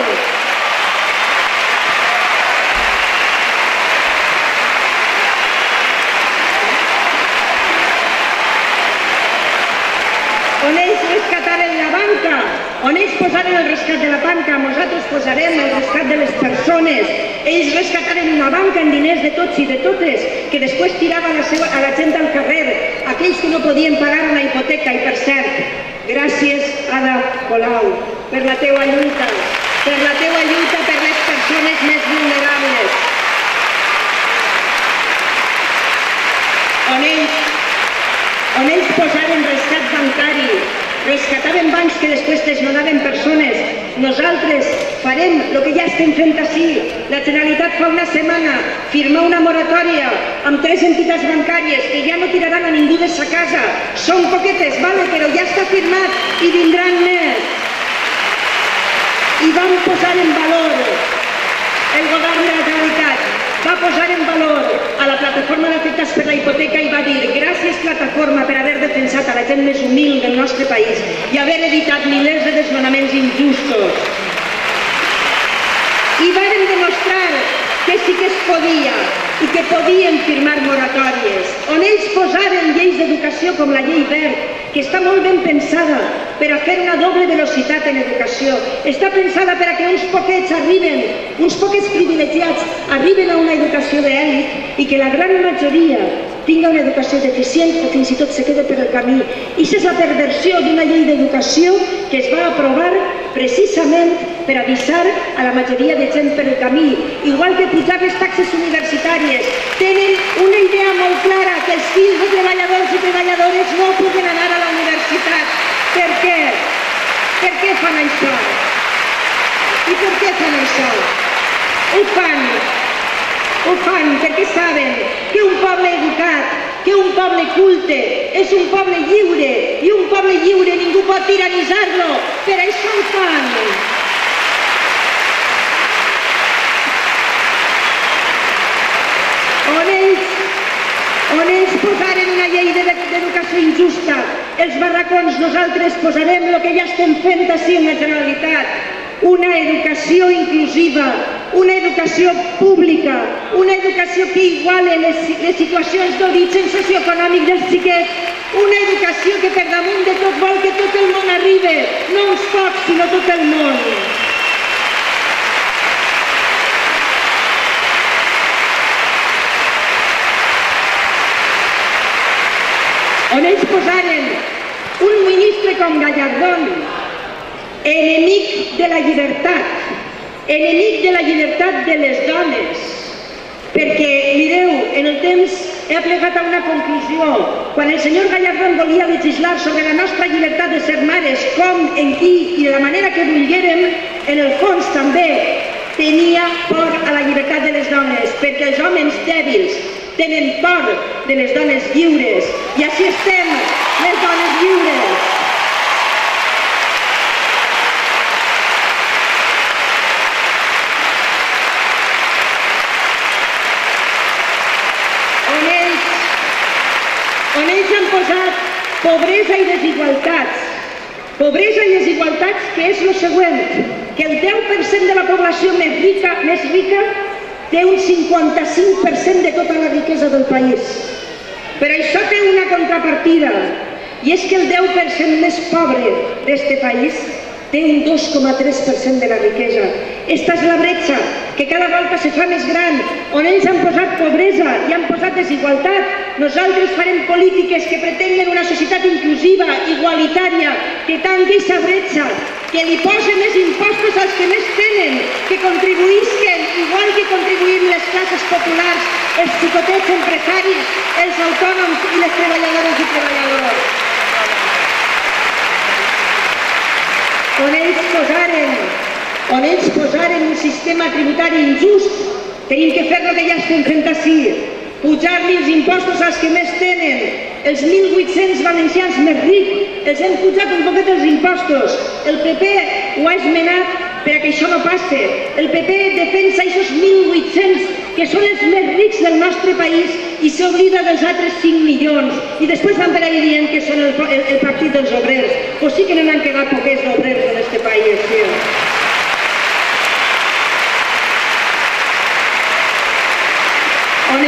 On ells rescataren la banca, on ells posaren el rescat de la banca, nosaltres posarem el rescat de les persones. Ells rescataren una banca en diners de tots i de totes, que després tirava a la gent al carrer, aquells que no podien pagar una hipoteca. I per cert, gràcies, Ada Colau, per la teua lluita per les persones més vulnerables. On ells posaren rescat bancari, rescataven bancs que després desnonaven persones. Nosaltres farem el que ja estem fent ací. La Generalitat fa una setmana firma una moratòria amb 3 entitats bancàries que ja no tiraran a ningú de sa casa. Són poquetes, vale, però ja està firmat i vindran més. I vam posar en valor, el govern de la Generalitat va posar en valor a la plataforma d'afectats per la hipoteca i va dir: gràcies plataforma per haver defensat a la gent més humil del nostre país i haver evitat milers de desnonaments injustos. I varen demostrar que sí que es podia i que podien firmar moratòries. On ells posaren lleis d'educació com la llei Wert, que està molt ben pensada per a fer una doble velocitat en educació. Està pensada per a que uns poquets arriben, uns poquets privilegiats arriben a una educació d'èlit i que la gran majoria tinga una educació deficient o fins i tot se quede per el camí. I això és la perversió d'una llei d'educació que es va aprovar precisament per avisar a la majoria de gent per el camí. Igual que pujar les taxes universitàries, tenen una idea molt clara, que els fills de treballadors i treballadores no puguen anar a la universitat. Per què? Per què fan això? I per què fan això? Ho fan perquè saben que un poble educat, que un poble culte, és un poble lliure, i un poble lliure ningú pot tiranitzar-lo. Per això ho fan. On ells posaren una llei d'educació injusta, els barracons, nosaltres posarem el que ja estem fent així en la Generalitat, una educació inclusiva, una educació pública, una educació que iguale les situacions d'origen socioeconòmic dels xiquets, una educació que per damunt de tot vol que tot el món arribi, no uns pocs, sinó tot el món. On ells posaren un ministre com Gallardón, enemic de la llibertat de les dones, perquè, mireu, en el temps he aplegat a una conclusió. Quan el senyor Gallardón volia legislar sobre la nostra llibertat de ser mares, com, en qui i de la manera que volguérem, en el fons també tenia por a la llibertat de les dones, perquè els homes dèbils tenen por de les dones lliures, i així estem, les dones lliures. On ells han posat pobresa i desigualtats. Pobresa i desigualtats, que és el següent, que el 10% de la població més rica té un 55% de tota la riquesa del país. Però això té una contrapartida, i és que el 10% més pobre d'este país té un 2,3% de la riquesa. Esta és la bretxa que cada volta se fa més gran, on ells han posat pobresa i han posat desigualtat. Nosaltres farem polítiques que pretenguen una societat inclusiva, igualitària, que tanqui aquesta bretxa, que li posen més impostos als que més tenen, que contribuïsquen, igual que contribuïm les classes populars, els xicotets empresaris, els autònoms i les treballadores i treballadors. On ells posaren un sistema tributari injust, tenim que fer el que ja estem fent així, pujar-li els impostos als que més tenen. Els 1.800 valencians més rics els hem pujat un poquet els impostos. El PP ho ha esmenat perquè això no passi. El PP defensa aquests 1.800 que són els més rics del nostre país i s'oblida dels altres 5 milions. I després van per ahí dient que són el partit dels obrers. Pues sí que n'han quedat poquets d'obrers en este país, tio. On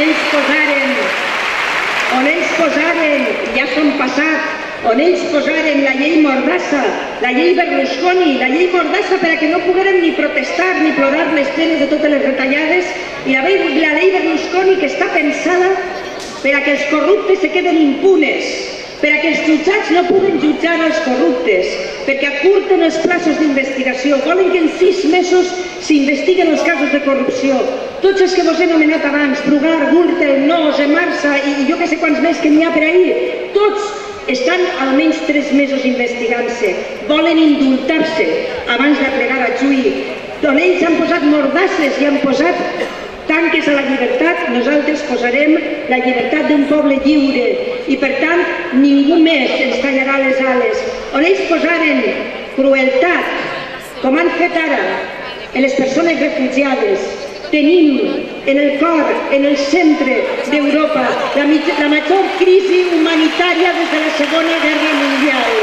ells posaren, ja són passat, on ells posaren la llei Mordassa, la llei Berlusconi, la llei Mordassa perquè no poguérem ni protestar ni plorar les penes de totes les retallades, i la llei Berlusconi que està pensada perquè els corruptes se queden impunes, perquè els jutjats no puguen jutjar els corruptes, perquè acurten els plaços d'investigació, volen que en 6 mesos s'investiguen els casos de corrupció. Tots els que vos he anomenat abans, Brugar, Gürtel, Nos, Emarsa i jo que sé quants més que n'hi ha per ahí, tots estan almenys 3 mesos investigant-se, volen indultar-se abans d'aplegar a juí. On ells han posat mordasses i han posat tanques a la llibertat, nosaltres posarem la llibertat d'un poble lliure i per tant ningú més ens tallarà les ales. On ells posaren crueltat, com han fet ara en les persones refugiades, tenim en el cor, en el centre d'Europa, la major crisi humanitària des de la Segona Guerra Mundial.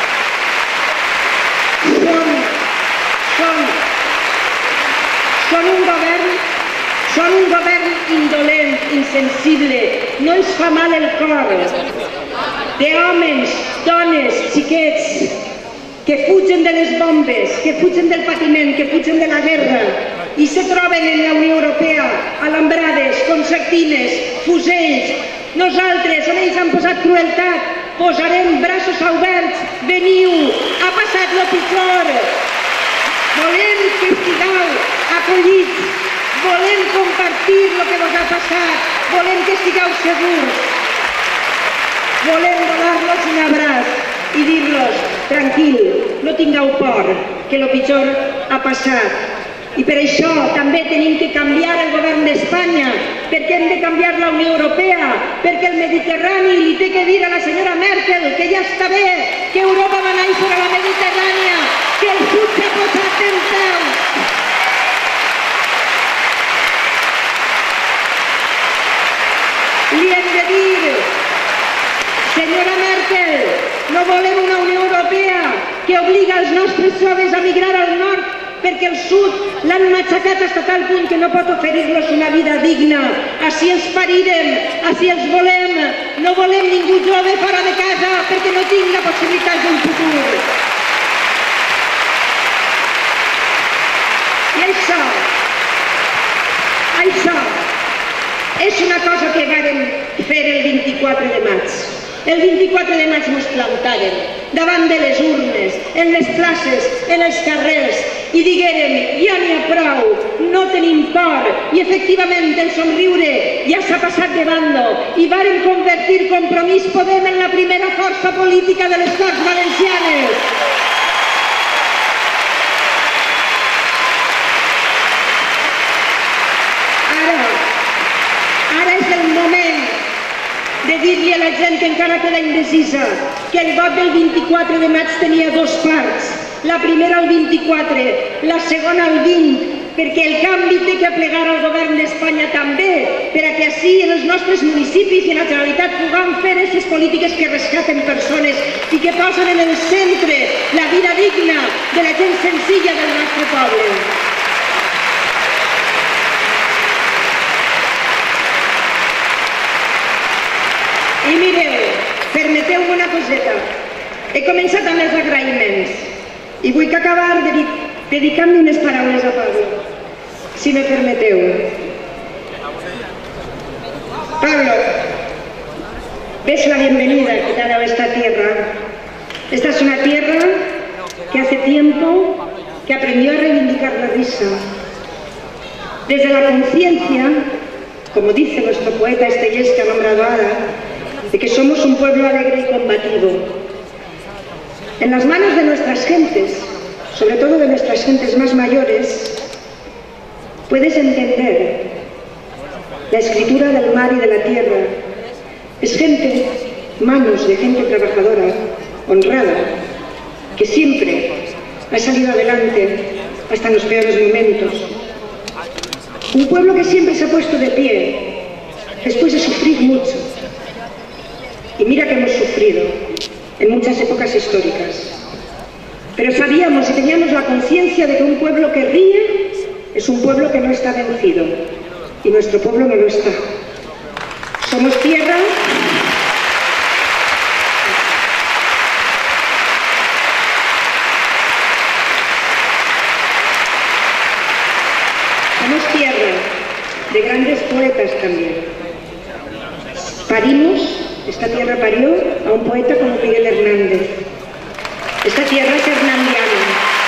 Són un govern indolent, insensible, no ens fa mal el cor, d'homes, dones, xiquets, que fugen de les bombes, que fugen del patiment, que fugen de la guerra, i se troben en la Unió Europea alambrades, concertines, fusells. Nosaltres, on ells han posat crueltat, posarem braços oberts, veniu, ha passat lo pitjor. Volem que estigueu acollits, volem compartir el que vos ha passat, volem que estigueu segurs, volem donar-los un abraç i dir-los, tranquil, no tingueu por, que el pitjor ha passat. I per això també tenim que canviar el govern d'Espanya, perquè hem de canviar la Unió Europea, perquè el Mediterrani li té que dir a la senyora Merkel que ja està bé, que Europa va néixer a la Mediterrània, que el sud s'ha posat en peu. Li hem de dir, nostres joves a migrar al nord perquè el sud l'han matxacat fins a tal punt que no pot oferir-los una vida digna. Així els parirem, així els volem. No volem ningú jove fora de casa perquè no tingui possibilitats d'un futur. I això és una cosa que vàrem fer el 24 de maig. El 24 de maig ens plantàrem davant de les urnes, en les places, en els carrers, i diguérem, ja n'hi ha prou, no tenim por, i efectivament el somriure ja s'ha passat de bando, i vàrem convertir Compromís Podem en la primera força política de les Corts Valencianes. Ara és el moment de dir-li a la gent que encara queda indecisa que el vot del 24 de maig tenia dues parts. La primera al 24, la segona al 20, perquè el canvi té que aplegar al govern d'Espanya també, perquè així en els nostres municipis i en la Generalitat puguem fer aquestes polítiques que rescaten persones i que posen en el centre la vida digna de la gent senzilla del nostre poble. I mireu, permeteu-me una coseta. He començat amb els agraïments i vull acabar dedicant-me unes paraules a Pablo, si me permeteu. Pablo, ves la bienvenida que te ha dado esta tierra. Esta es una tierra que hace tiempo que aprendió a reivindicar la risa. Desde la conciencia, como dice nuestro poeta estellés que ha nombrado Ada, de que somos un pueblo alegre y combativo. En las manos de nuestras gentes, sobre todo de nuestras gentes más mayores, puedes entender la escritura del mar y de la tierra. Es gente, manos de gente trabajadora, honrada, que siempre ha salido adelante hasta en los peores momentos. Un pueblo que siempre se ha puesto de pie, después de sufrir mucho. Y mira que hemos sufrido en muchas épocas históricas. Pero sabíamos y teníamos la conciencia de que un pueblo que ríe es un pueblo que no está vencido. Y nuestro pueblo no lo está. Somos tierra. Somos tierra de grandes poetas también. Parimos. Esta tierra parió a un poeta como Miguel Hernández. Esta tierra es hernandiana.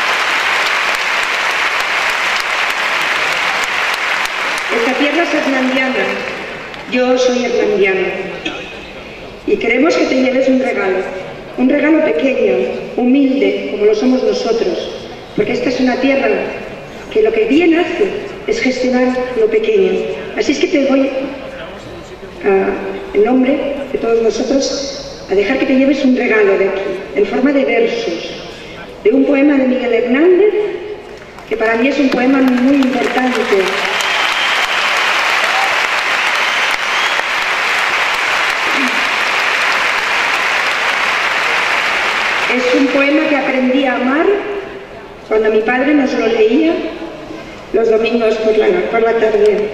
Esta tierra es hernandiana. Yo soy hernandiana. Y queremos que te lleves un regalo pequeño, humilde, como lo somos nosotros. Porque esta es una tierra que lo que bien hace es gestionar lo pequeño. Así es que te voy en nombre de todos nosotros a dejar que te lleves un regalo de aquí, en forma de versos, de un poema de Miguel Hernández, que para mí es un poema muy importante. Es un poema que aprendí a amar cuando mi padre nos lo leía los domingos por la tarde.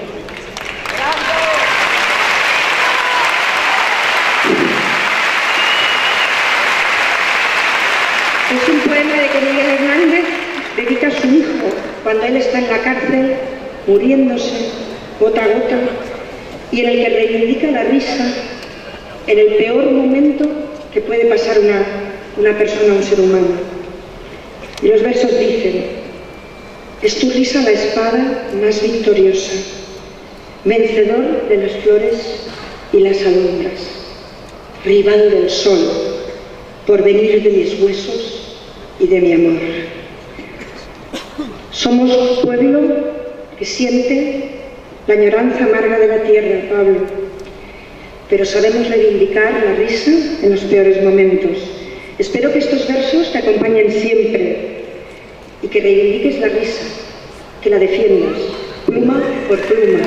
Es un poema de que Miguel Hernández dedica a su hijo cuando él está en la cárcel, muriéndose, gota a gota, y en el que reivindica la risa en el peor momento que puede pasar una persona, un ser humano. Y los versos dicen: es tu risa la espada más victoriosa, vencedor de las flores y las alondras, rival del sol, porvenir de mis huesos y de mi amor. Somos un pueblo que siente la añoranza amarga de la tierra, Pablo, pero sabemos reivindicar la risa en los peores momentos. Espero que estos versos te acompañen siempre y que reivindiques la risa, que la defiendas, pluma por pluma.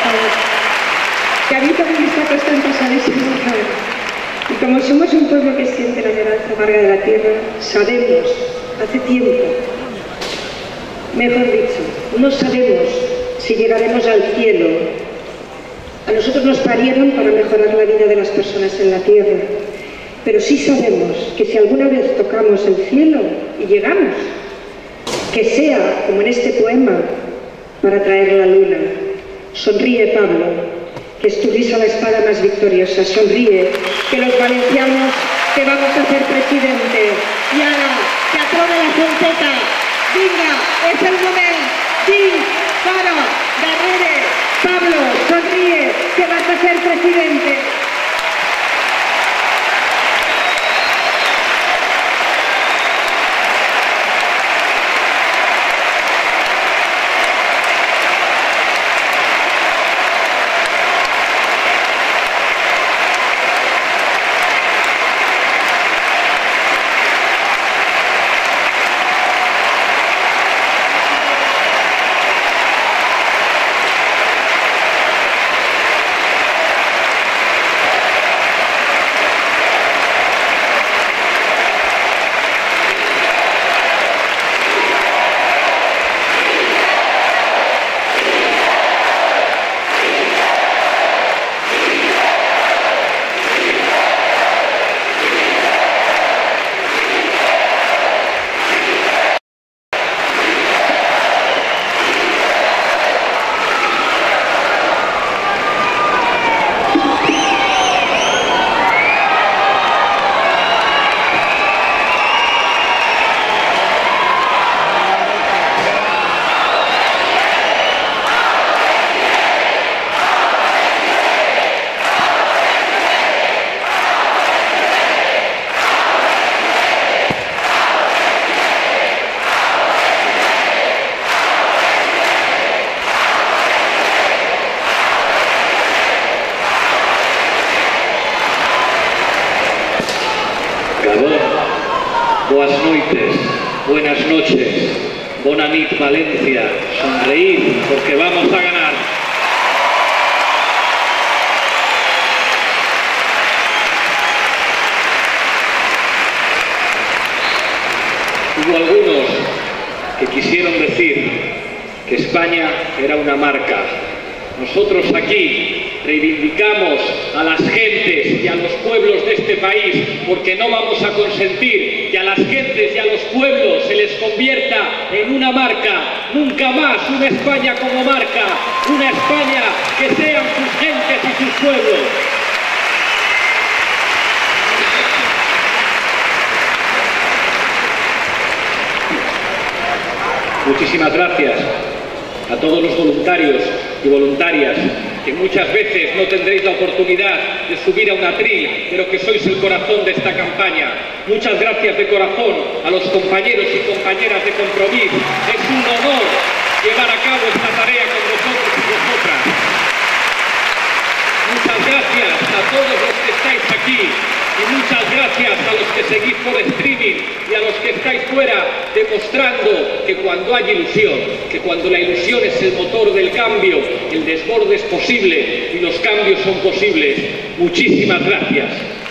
que habita en esta costa en pasadísimo saber. Y como somos un pueblo que siente la añoranza amarga de la tierra, sabemos, hace tiempo, mejor dicho, no sabemos si llegaremos al cielo. A nosotros nos parieron para mejorar la vida de las personas en la tierra, pero sí sabemos que si alguna vez tocamos el cielo y llegamos, que sea, como en este poema, para traer la luna. Sonríe, Pablo, que es tu risa la espada más victoriosa. Sonríe, que los valencianos te vamos a hacer presidente. Y ahora, que atrone la trompeta. Vinga, es el momento. Sí, para, darrere. Pablo, sonríe, que vas a ser presidente. Buenas noches, bona nit Valencia, sonreíd porque vamos a ganar. Hubo algunos que quisieron decir que España era una marca. Nosotros aquí reivindicamos a las gentes y a los pueblos de este país porque no vamos a consentir que a las gentes y a los pueblos se les convierta en una marca. Nunca más una España como marca, una España que sean sus gentes y sus pueblos. Muchísimas gracias a todos los voluntarios y voluntarias que muchas veces no tendréis la oportunidad de subir a un atril, pero que sois el corazón de esta campaña. Muchas gracias de corazón a los compañeros y compañeras de Compromís. Es un honor llevar a cabo esta tarea con vosotros y vosotras. Muchas gracias a todos los que estáis aquí y muchas gracias a los que seguís por streaming y a los que estáis fuera, demostrando que cuando hay ilusión, que cuando la ilusión es el motor del cambio, el desborde es posible y los cambios son posibles. Muchísimas gracias.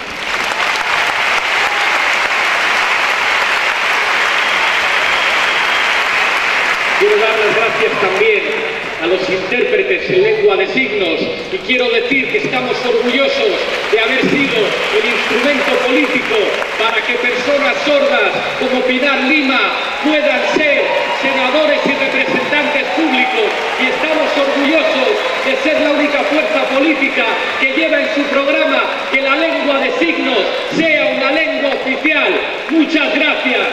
Quiero dar las gracias también a los intérpretes en lengua de signos y quiero decir que estamos orgullosos de haber sido el instrumento político para que personas sordas como Pinar Lima puedan ser senadores y representantes públicos, y estamos orgullosos de ser la única fuerza política que lleva en su programa que la lengua de signos sea una lengua oficial. Muchas gracias.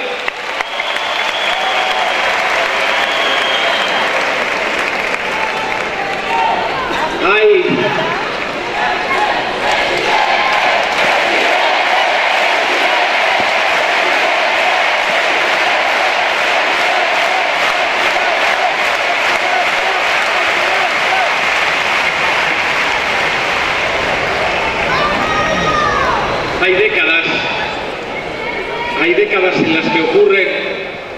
Hay décadas en las que ocurren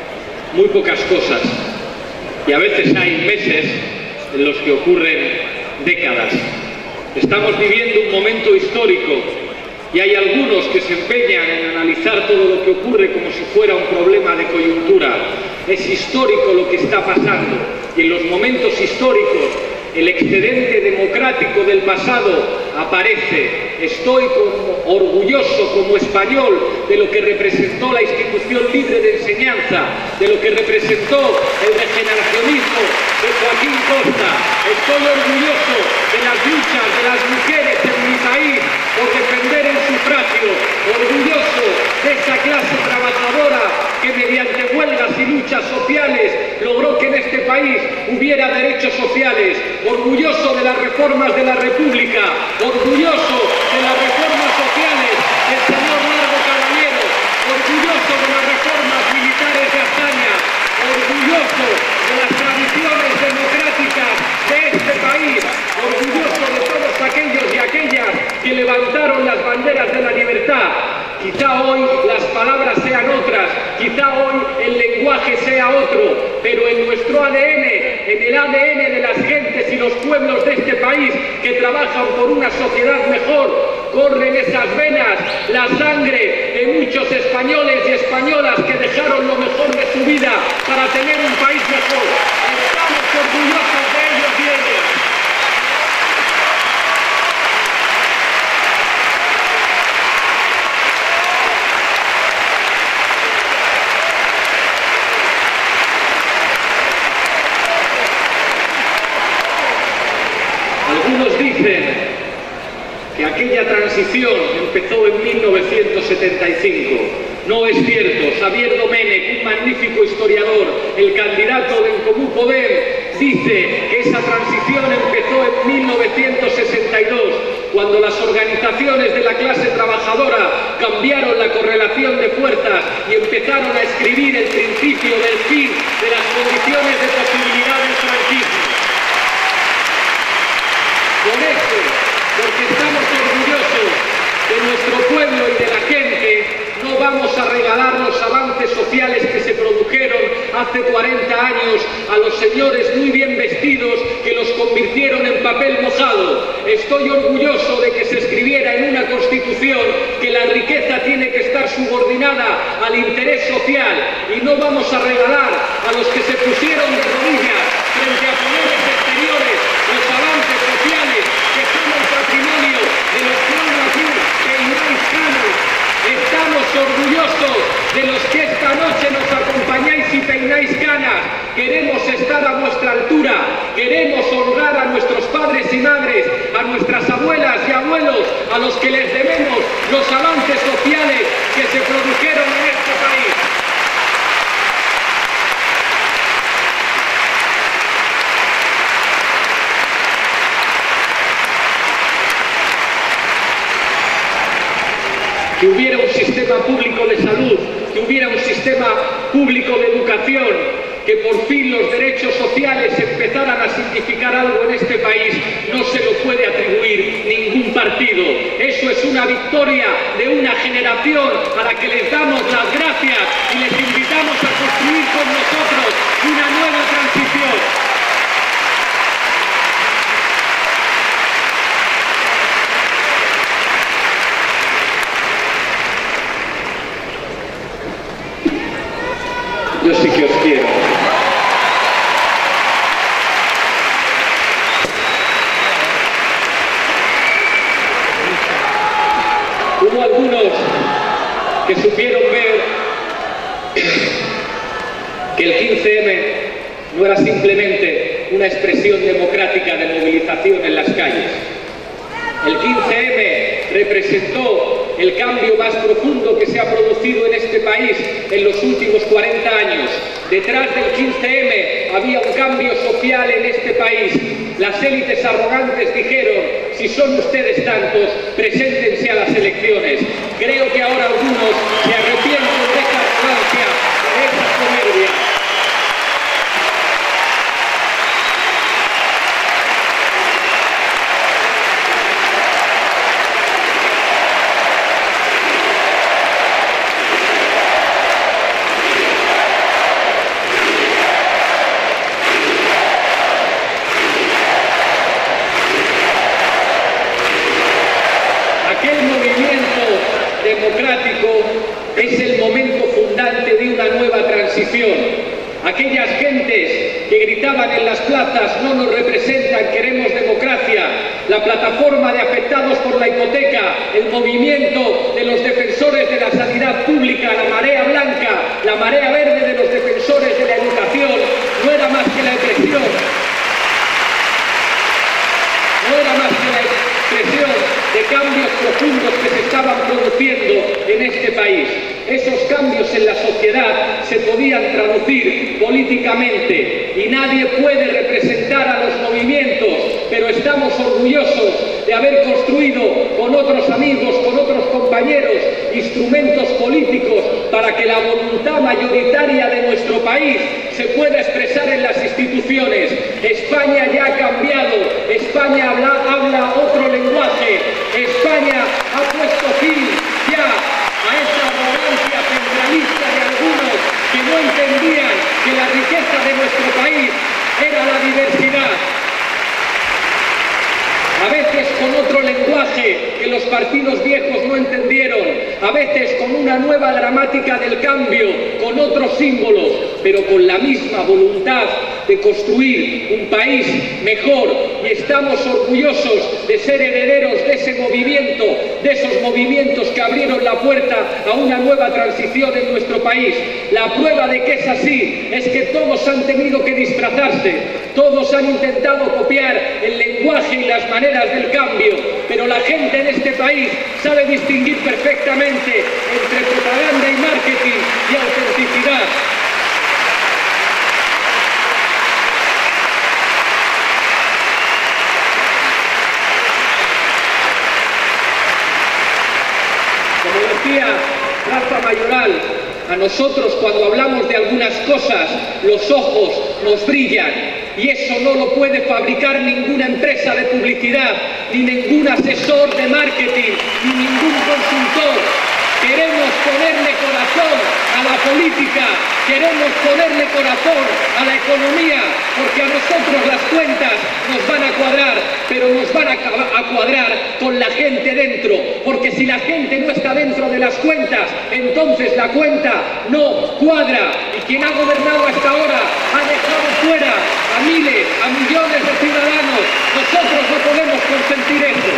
muy pocas cosas y a veces hay meses en los que ocurren décadas. Estamos viviendo un momento histórico y hay algunos que se empeñan en analizar todo lo que ocurre como si fuera un problema de coyuntura. Es histórico lo que está pasando y en los momentos históricos el excedente democrático del pasado aparece. Estoy orgulloso como español de lo que representó la institución libre de enseñanza, de lo que representó el regeneracionismo de Joaquín Costa. Estoy orgulloso de las luchas de las mujeres en mi país por defender el sufragio, orgulloso de esa clase trabajadora que mediante huelgas y luchas sociales logró que en este país hubiera derechos sociales, orgulloso de las reformas de la República, orgulloso de las reformas sociales del señor Largo Caballero, orgulloso de las reformas militares de Azaña, orgulloso de las tradiciones democráticas de este país, orgulloso de todos aquellos y aquellas que levantaron las banderas de la libertad. Quizá hoy las palabras sean otras, quizá hoy el lenguaje sea otro, pero en nuestro ADN, en el ADN de las gentes y los pueblos de este país que trabajan por una sociedad mejor, corren esas venas, la sangre de muchos españoles y españolas que dejaron lo mejor de su vida para tener un país mejor. Estamos orgullosos de ellos y ellas. Algunos dicen que aquella transición empezó en 1975. No es cierto. Xavier Domènech, un magnífico historiador, el candidato de En Comú Podem, dice que esa transición empezó en 1962, cuando las organizaciones de la clase trabajadora cambiaron la correlación de fuerzas y empezaron a escribir el principio del fin de las condiciones de posibilidad del franquismo. Por eso, porque estamos orgullosos de nuestro pueblo y de la gente, no vamos a regalar los avances sociales que se produjeron hace 40 años a los señores muy bien vestidos que los convirtieron en papel mojado. Estoy orgulloso de que se escribiera en una Constitución que la riqueza tiene que estar subordinada al interés social y no vamos a regalar a los que se pusieron de rodillas frente a poderes exteriores los avances sociales que son el patrimonio de los que han nacido peináis canas. Estamos orgullosos de los que esta noche nos acompañáis y peináis canas. Queremos estar a vuestra altura, queremos honrar a nuestros padres y madres, a nuestras abuelas y abuelos, a los que les debemos los avances sociales que se produjeron en este país. Que hubiera un sistema público de salud, que hubiera un sistema público de educación, que por fin los derechos sociales empezaran a significar algo en este país, no se lo puede atribuir ningún partido. Eso es una victoria de una generación a la que les damos las gracias y les invitamos a construir con nosotros una nueva transición. Yo sí que os quiero. Hubo algunos que supieron ver que el 15M no era simplemente una expresión democrática de movilización en las calles. El 15M representó el cambio más profundo que se ha producido en este país en los últimos 40 años. Detrás del 15M había un cambio social en este país. Las élites arrogantes dijeron: si son ustedes tantos, preséntense a las elecciones. Creo que ahora algunos se arrepienten de esa arrogancia, de esa soberbia. transición. Aquellas gentes que gritaban en las plazas: no nos representan, queremos democracia, la plataforma de afectados por la hipoteca, el movimiento de los defensores de la sanidad pública, la marea blanca, la marea verde de los defensores de la educación, no era más que la expresión, de cambios profundos que se estaban produciendo en este país. Esos cambios en la sociedad se podían traducir políticamente y nadie puede representar a los movimientos, pero estamos orgullosos de haber construido con otros amigos, con otros compañeros, instrumentos políticos para que la voluntad mayoritaria de nuestro país se pueda expresar en las instituciones. España ya ha cambiado, España habla otro lenguaje, España ha puesto fin ya a esa arrogancia centralista de algunos que no entendían que la riqueza de nuestro país era la diversidad. A veces con otro lenguaje que los partidos viejos no entendieron, a veces con una nueva gramática del cambio, con otros símbolos, pero con la misma voluntad de construir un país mejor, y estamos orgullosos de ser herederos de ese movimiento, de esos movimientos que abrieron la puerta a una nueva transición en nuestro país. La prueba de que es así es que todos han tenido que disfrazarse, todos han intentado copiar el lenguaje y las maneras del cambio, pero la gente en este país sabe distinguir perfectamente entre propaganda y marketing y autenticidad. Como decía Rafa Mayoral, a nosotros cuando hablamos de algunas cosas los ojos nos brillan, y eso no lo puede fabricar ninguna empresa de publicidad, ni ningún asesor de marketing, ni ningún consultor. Queremos ponerle corazón a la política, queremos ponerle corazón a la economía, porque a nosotros las cuentas nos van a cuadrar, pero nos van a cuadrar con la gente dentro, porque si la gente no está dentro de las cuentas, entonces la cuenta no cuadra, y quien ha gobernado hasta ahora ha dejado fuera a miles, a millones de ciudadanos. Nosotros no podemos consentir eso.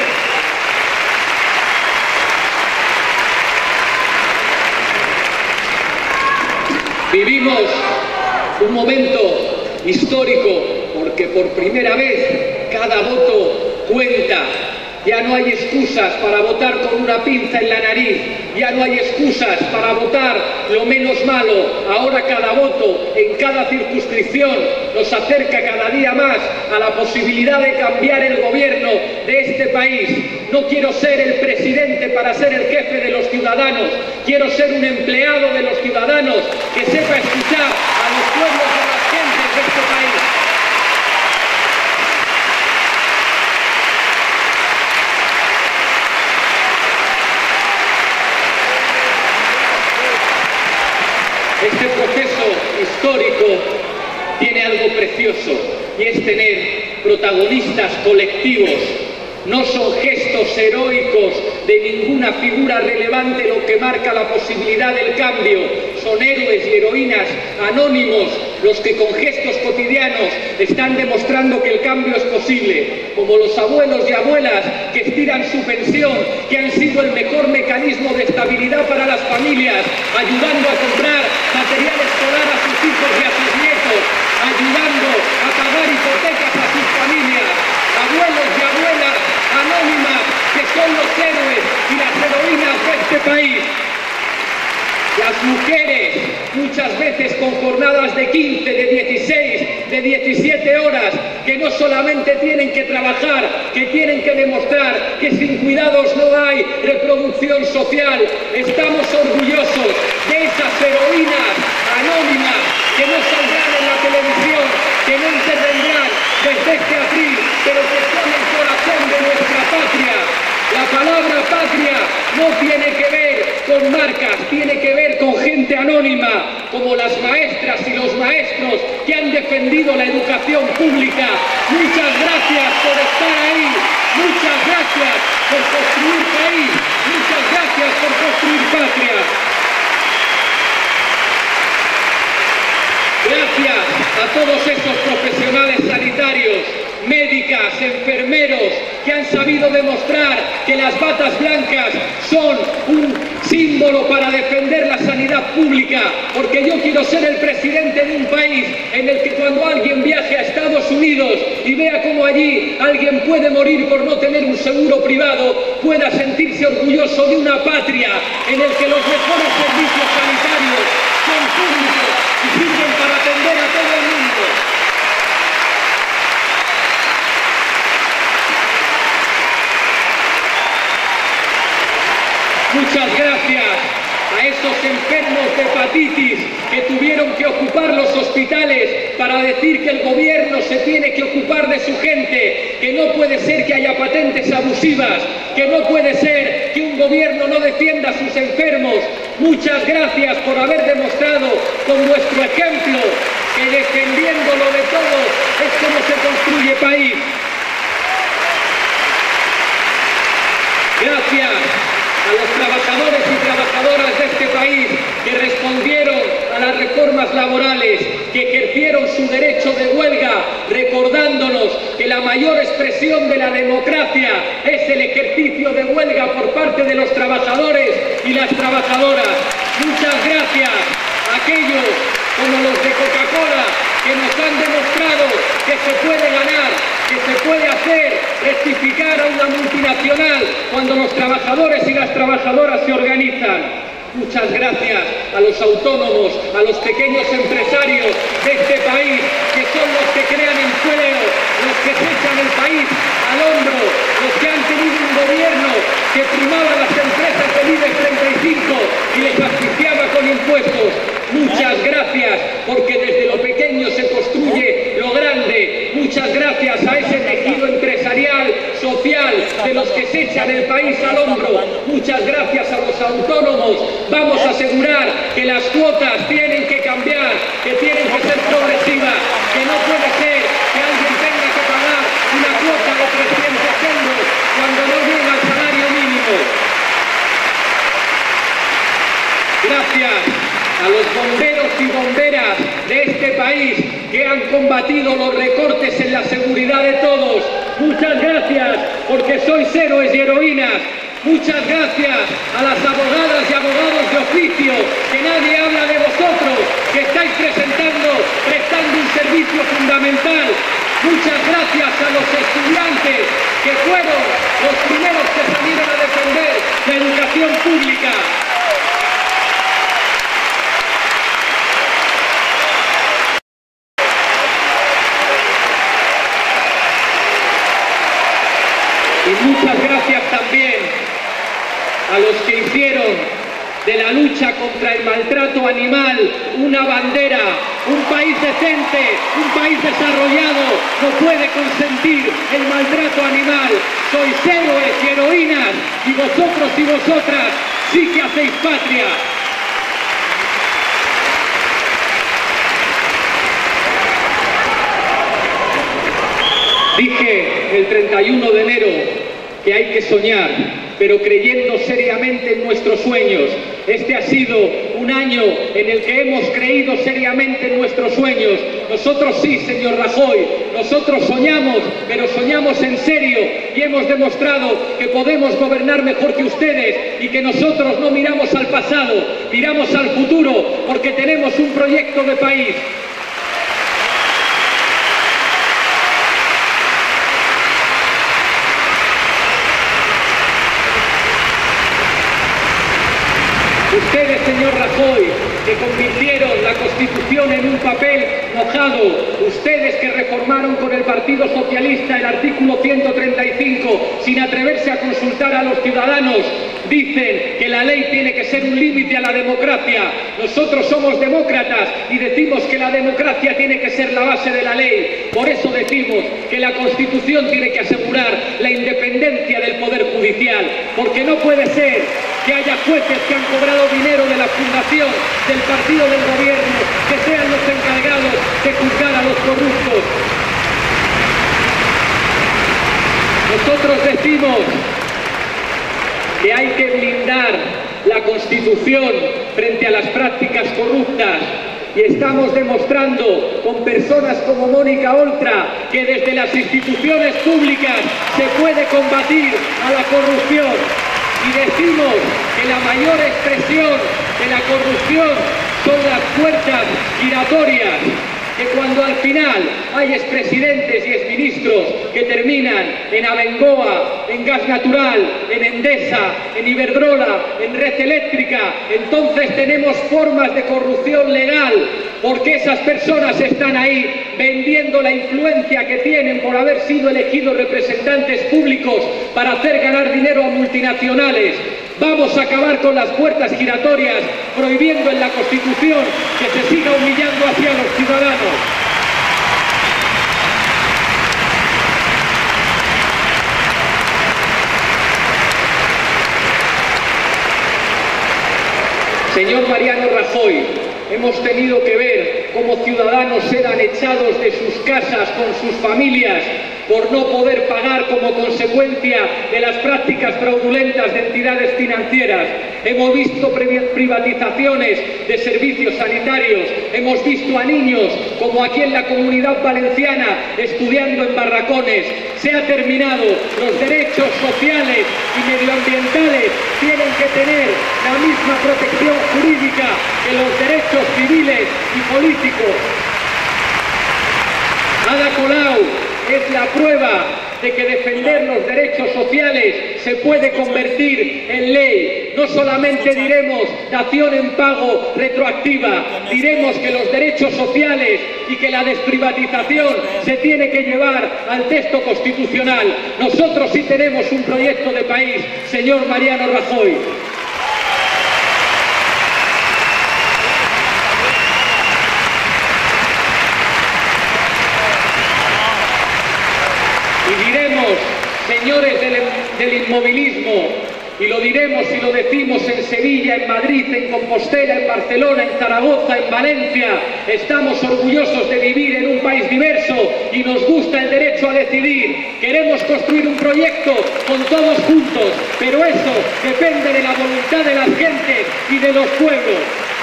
Vivimos un momento histórico porque por primera vez cada voto cuenta. Ya no hay excusas para votar con una pinza en la nariz, ya no hay excusas para votar lo menos malo. Ahora cada voto en cada circunscripción nos acerca cada día más a la posibilidad de cambiar el gobierno de este país. No quiero ser el presidente para ser el jefe de los ciudadanos, quiero ser un empleado de los ciudadanos que sepa escuchar a los pueblos y a las gentes de este país. Este proceso histórico tiene algo precioso, y es tener protagonistas colectivos. No son gestos heroicos de ninguna figura relevante lo que marca la posibilidad del cambio. Son héroes y heroínas anónimos los que con gestos cotidianos están demostrando que el cambio es posible. Como los abuelos y abuelas que estiran su pensión, que han sido el mejor mecanismo de estabilidad para las familias, ayudando a comprar material escolar a sus hijos y a sus nietos, ayudando a pagar hipotecas a sus familias. Abuelos y abuelas anónimas que son los héroes y las heroínas de este país. Las mujeres, muchas veces con jornadas de 15, de 16, de 17 horas, que no solamente tienen que trabajar, que tienen que demostrar que sin cuidados no hay reproducción social. Estamos orgullosos de esas heroínas anónimas que no saldrán en la televisión, que no intervendrán desde este abril, pero que son el corazón de nuestra patria. La palabra patria no tiene que ver con marcas, tiene que ver con gente anónima, como las maestras y los maestros que han defendido la educación pública. Muchas gracias por estar ahí, muchas gracias por construir país, muchas gracias por construir patria. enfermeras, enfermeros, que han sabido demostrar que las batas blancas son un símbolo para defender la sanidad pública, porque yo quiero ser el presidente de un país en el que cuando alguien viaje a Estados Unidos y vea cómo allí alguien puede morir por no tener un seguro privado, pueda sentirse orgulloso de una patria en el que los mejores servicios sanitarios son públicos y sirven para atender a todo el mundo. Muchas gracias a esos enfermos de hepatitis que tuvieron que ocupar los hospitales para decir que el gobierno se tiene que ocupar de su gente, que no puede ser que haya patentes abusivas, que no puede ser que un gobierno no defienda a sus enfermos. Muchas gracias por haber demostrado con vuestro ejemplo que defendiéndolo de todos es como se construye país. Gracias a los trabajadores y trabajadoras de este país que respondieron a las reformas laborales, que ejercieron su derecho de huelga, recordándonos que la mayor expresión de la democracia es el ejercicio de huelga por parte de los trabajadores y las trabajadoras. Muchas gracias a aquellos como los de Coca-Cola que nos han demostrado que se puede ganar, que se puede hacer rectificar a una multinacional cuando los trabajadores y las trabajadoras se organizan. Muchas gracias a los autónomos, a los pequeños empresarios de este país, que son los que crean empleo, los que se echan el país al hombro, los que han tenido un gobierno que primaba las empresas del IBEX 35 y les asfixiaba con impuestos. Muchas gracias, porque desde lo pequeño se construye lo grande. Muchas gracias a ese tejido empresarial, social, de los que se echan el país al hombro. Muchas gracias a los autónomos. Vamos a asegurar que las cuotas tienen que cambiar, que tienen que ser progresivas, que no puede ser que alguien tenga que pagar una cuota de 300 euros cuando no llega al salario mínimo. Gracias a los bomberos y bomberas de este país que han combatido los recortes en la seguridad de todos. Muchas gracias, porque sois héroes y heroínas. Muchas gracias a las abogadas y abogados de oficio, que nadie habla de vosotros, que estáis prestando un servicio fundamental. Muchas gracias a los estudiantes, que fueron los primeros que salieron a defender la educación pública. Y muchas gracias también a los que hicieron de la lucha contra el maltrato animal una bandera. Un país decente, un país desarrollado no puede consentir el maltrato animal. Sois héroes y heroínas, y vosotros y vosotras sí que hacéis patria. Dije el 31 de enero que hay que soñar, pero creyendo seriamente en nuestros sueños. Este ha sido un año en el que hemos creído seriamente en nuestros sueños. Nosotros sí, señor Rajoy, nosotros soñamos, pero soñamos en serio, y hemos demostrado que podemos gobernar mejor que ustedes y que nosotros no miramos al pasado, miramos al futuro, porque tenemos un proyecto de país. Ustedes, señor Rajoy, que convirtieron la Constitución en un papel mojado, ustedes que reformaron con el Partido Socialista el artículo 135 sin atreverse a consultar a los ciudadanos, dicen que la ley tiene que ser un límite a la democracia. Nosotros somos demócratas y decimos que la democracia tiene que ser la base de la ley. Por eso decimos que la Constitución tiene que asegurar la independencia del Poder Judicial, porque no puede ser que haya jueces que han cobrado dinero de la fundación del partido del gobierno, que sean los encargados de juzgar a los corruptos. Nosotros decimos que hay que blindar la Constitución frente a las prácticas corruptas. y estamos demostrando con personas como Mónica Oltra que desde las instituciones públicas se puede combatir a la corrupción. Y decimos que la mayor expresión de la corrupción son las puertas giratorias, que cuando al final hay expresidentes y exministros que terminan en Abengoa, en Gas Natural, en Endesa, en Iberdrola, en Red Eléctrica, entonces tenemos formas de corrupción legal, porque esas personas están ahí vendiendo la influencia que tienen por haber sido elegidos representantes públicos para hacer ganar dinero a multinacionales. Vamos a acabar con las puertas giratorias, prohibiendo en la Constitución que se siga humillando hacia los ciudadanos. Señor Mariano Rajoy, hemos tenido que ver cómo ciudadanos eran echados de sus casas con sus familias por no poder pagar como consecuencia de las prácticas fraudulentas de entidades financieras. Hemos visto privatizaciones de servicios sanitarios, hemos visto a niños, como aquí en la Comunidad Valenciana, estudiando en barracones. Se ha terminado. Los derechos sociales y medioambientales tienen que tener la misma protección jurídica que los derechos civiles y políticos. Ada Colau es la prueba de que defender los derechos sociales se puede convertir en ley. No solamente diremos dación en pago retroactiva, diremos que los derechos sociales y que la desprivatización se tiene que llevar al texto constitucional. Nosotros sí tenemos un proyecto de país, señor Mariano Rajoy. Y diremos, señores del inmovilismo, y lo diremos y lo decimos en Sevilla, en Madrid, en Compostela, en Barcelona, en Zaragoza, en Valencia, estamos orgullosos de vivir en un país diverso y nos gusta el derecho a decidir. Queremos construir un proyecto con todos juntos, pero eso depende de la voluntad de las gentes y de los pueblos.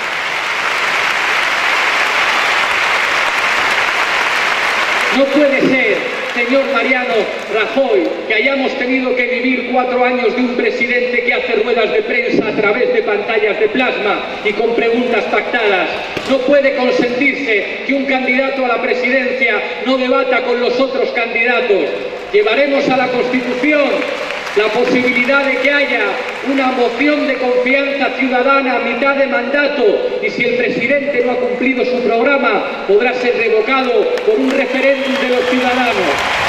No puede ser, señor Mariano Rajoy, que hayamos tenido que vivir 4 años de un presidente que hace ruedas de prensa a través de pantallas de plasma y con preguntas pactadas. No puede consentirse que un candidato a la presidencia no debata con los otros candidatos. Llevaremos a la Constitución la posibilidad de que haya una moción de confianza ciudadana a mitad de mandato, y si el presidente no ha cumplido su programa, podrá ser revocado por un referéndum de los ciudadanos.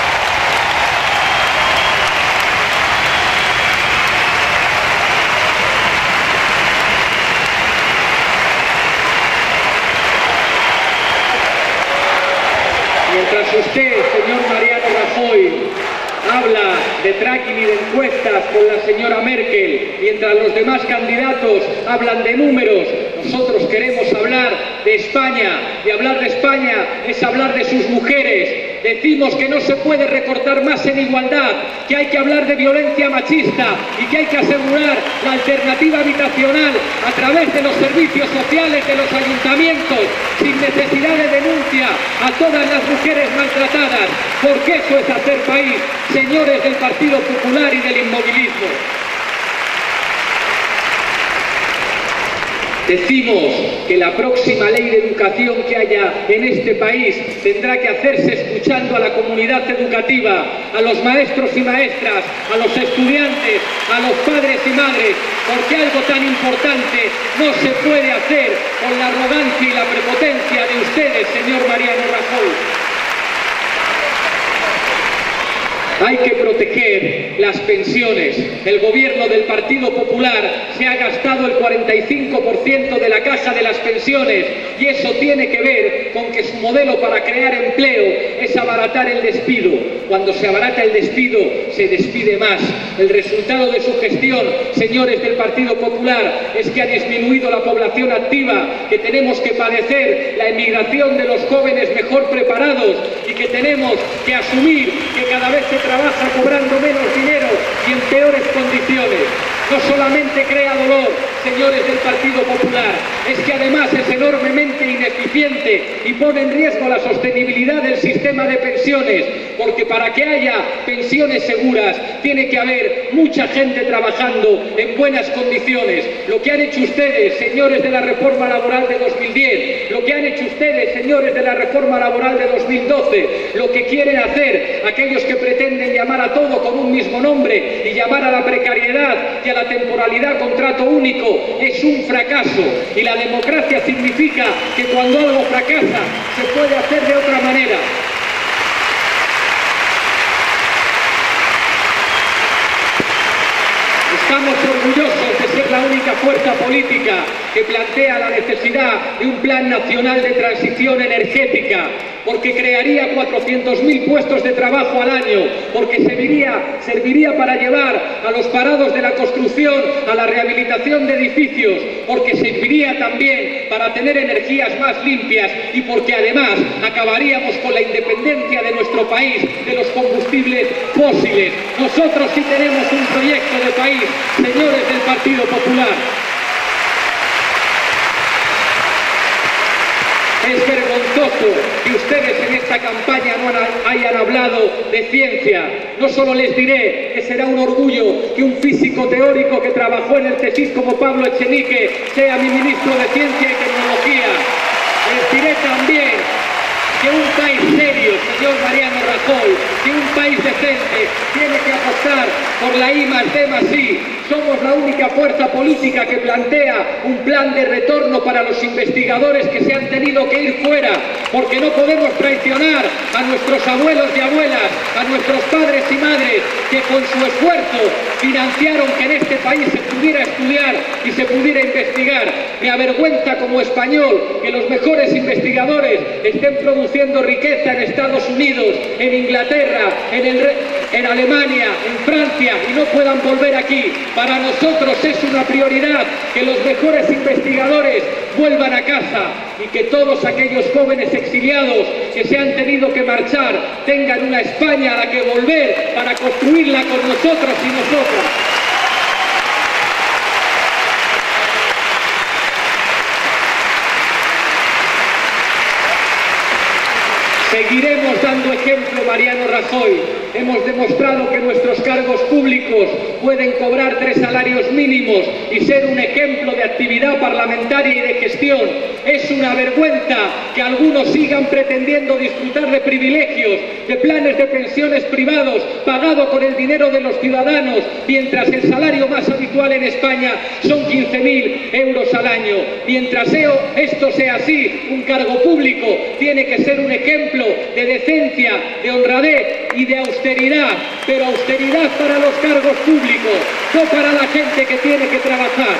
Mientras usted, señor Mariano Rajoy, habla de tracking y de encuestas con la señora Merkel, mientras los demás candidatos hablan de números, nosotros queremos hablar de España, y hablar de España es hablar de sus mujeres. Decimos que no se puede recortar más en igualdad, que hay que hablar de violencia machista y que hay que asegurar la alternativa habitacional a través de los servicios sociales de los ayuntamientos, sin necesidad de denuncia a todas las mujeres maltratadas, porque eso es hacer país, señores del Partido Popular y del inmovilismo. Decimos que la próxima ley de educación que haya en este país tendrá que hacerse escuchando a la comunidad educativa, a los maestros y maestras, a los estudiantes, a los padres y madres, porque algo tan importante no se puede hacer con la arrogancia y la prepotencia de ustedes, señor Mariano Rajoy. Hay que proteger las pensiones. El gobierno del Partido Popular se ha gastado el 45% de la caja de las pensiones, y eso tiene que ver con que su modelo para crear empleo es abaratar el despido. Cuando se abarata el despido, se despide más. El resultado de su gestión, señores del Partido Popular, es que ha disminuido la población activa, que tenemos que padecer la emigración de los jóvenes mejor preparados y que tenemos que asumir que cada vez se trabaja cobrando menos dinero y en peores condiciones. No solamente crea dolor, señores del Partido Popular, es que además es enormemente ineficiente y pone en riesgo la sostenibilidad del sistema de pensiones, porque para que haya pensiones seguras tiene que haber mucha gente trabajando en buenas condiciones. Lo que han hecho ustedes, señores de la reforma laboral de 2010, lo que han hecho ustedes, señores de la reforma laboral de 2012, lo que quieren hacer aquellos que pretenden llamar a todo con un mismo nombre y llamar a la precariedad y a la temporalidad contrato único, es un fracaso. Y la democracia significa que cuando algo fracasa se puede hacer de otra manera. Estamos orgullosos de ser la única fuerza política que plantea la necesidad de un plan nacional de transición energética, porque crearía 400.000 puestos de trabajo al año, porque serviría para llevar a los parados de la construcción a la rehabilitación de edificios, porque serviría también para tener energías más limpias y porque además acabaríamos con la independencia de nuestro país de los combustibles fósiles. Nosotros sí tenemos un proyecto de país, señores del Partido Popular. Es vergonzoso que ustedes en esta campaña no hayan hablado de ciencia. No solo les diré que será un orgullo que un físico teórico que trabajó en el CSIC como Pablo Echenique sea mi ministro de Ciencia y Tecnología. Les diré también que un país serio, señor Mariano Rajoy, que un país decente tiene que apostar por la I+D+I. Somos la única fuerza política que plantea un plan de retorno para los investigadores que se han tenido que ir fuera, porque no podemos traicionar a nuestros abuelos y abuelas, a nuestros padres y madres, que con su esfuerzo financiaron que en este país se pudiera estudiar y se pudiera investigar. Me avergüenza como español que los mejores investigadores estén produciendo riqueza en Estados Unidos, en Inglaterra, en Alemania, en Francia, y no puedan volver aquí. Para nosotros es una prioridad que los mejores investigadores vuelvan a casa y que todos aquellos jóvenes exiliados que se han tenido que marchar tengan una España a la que volver para construirla con nosotros y nosotras. Seguiremos dando ejemplo, Mariano Rajoy. Hemos demostrado que nuestros cargos públicos pueden cobrar 3 salarios mínimos y ser un ejemplo de actividad parlamentaria y de gestión. Es una vergüenza que algunos sigan pretendiendo disfrutar de privilegios, de planes de pensiones privados pagados con el dinero de los ciudadanos, mientras el salario más habitual en España son 15.000 euros al año. Mientras esto sea así, un cargo público tiene que ser un ejemplo de decencia, de honradez y de austeridad, pero austeridad para los cargos públicos, no para la gente que tiene que trabajar.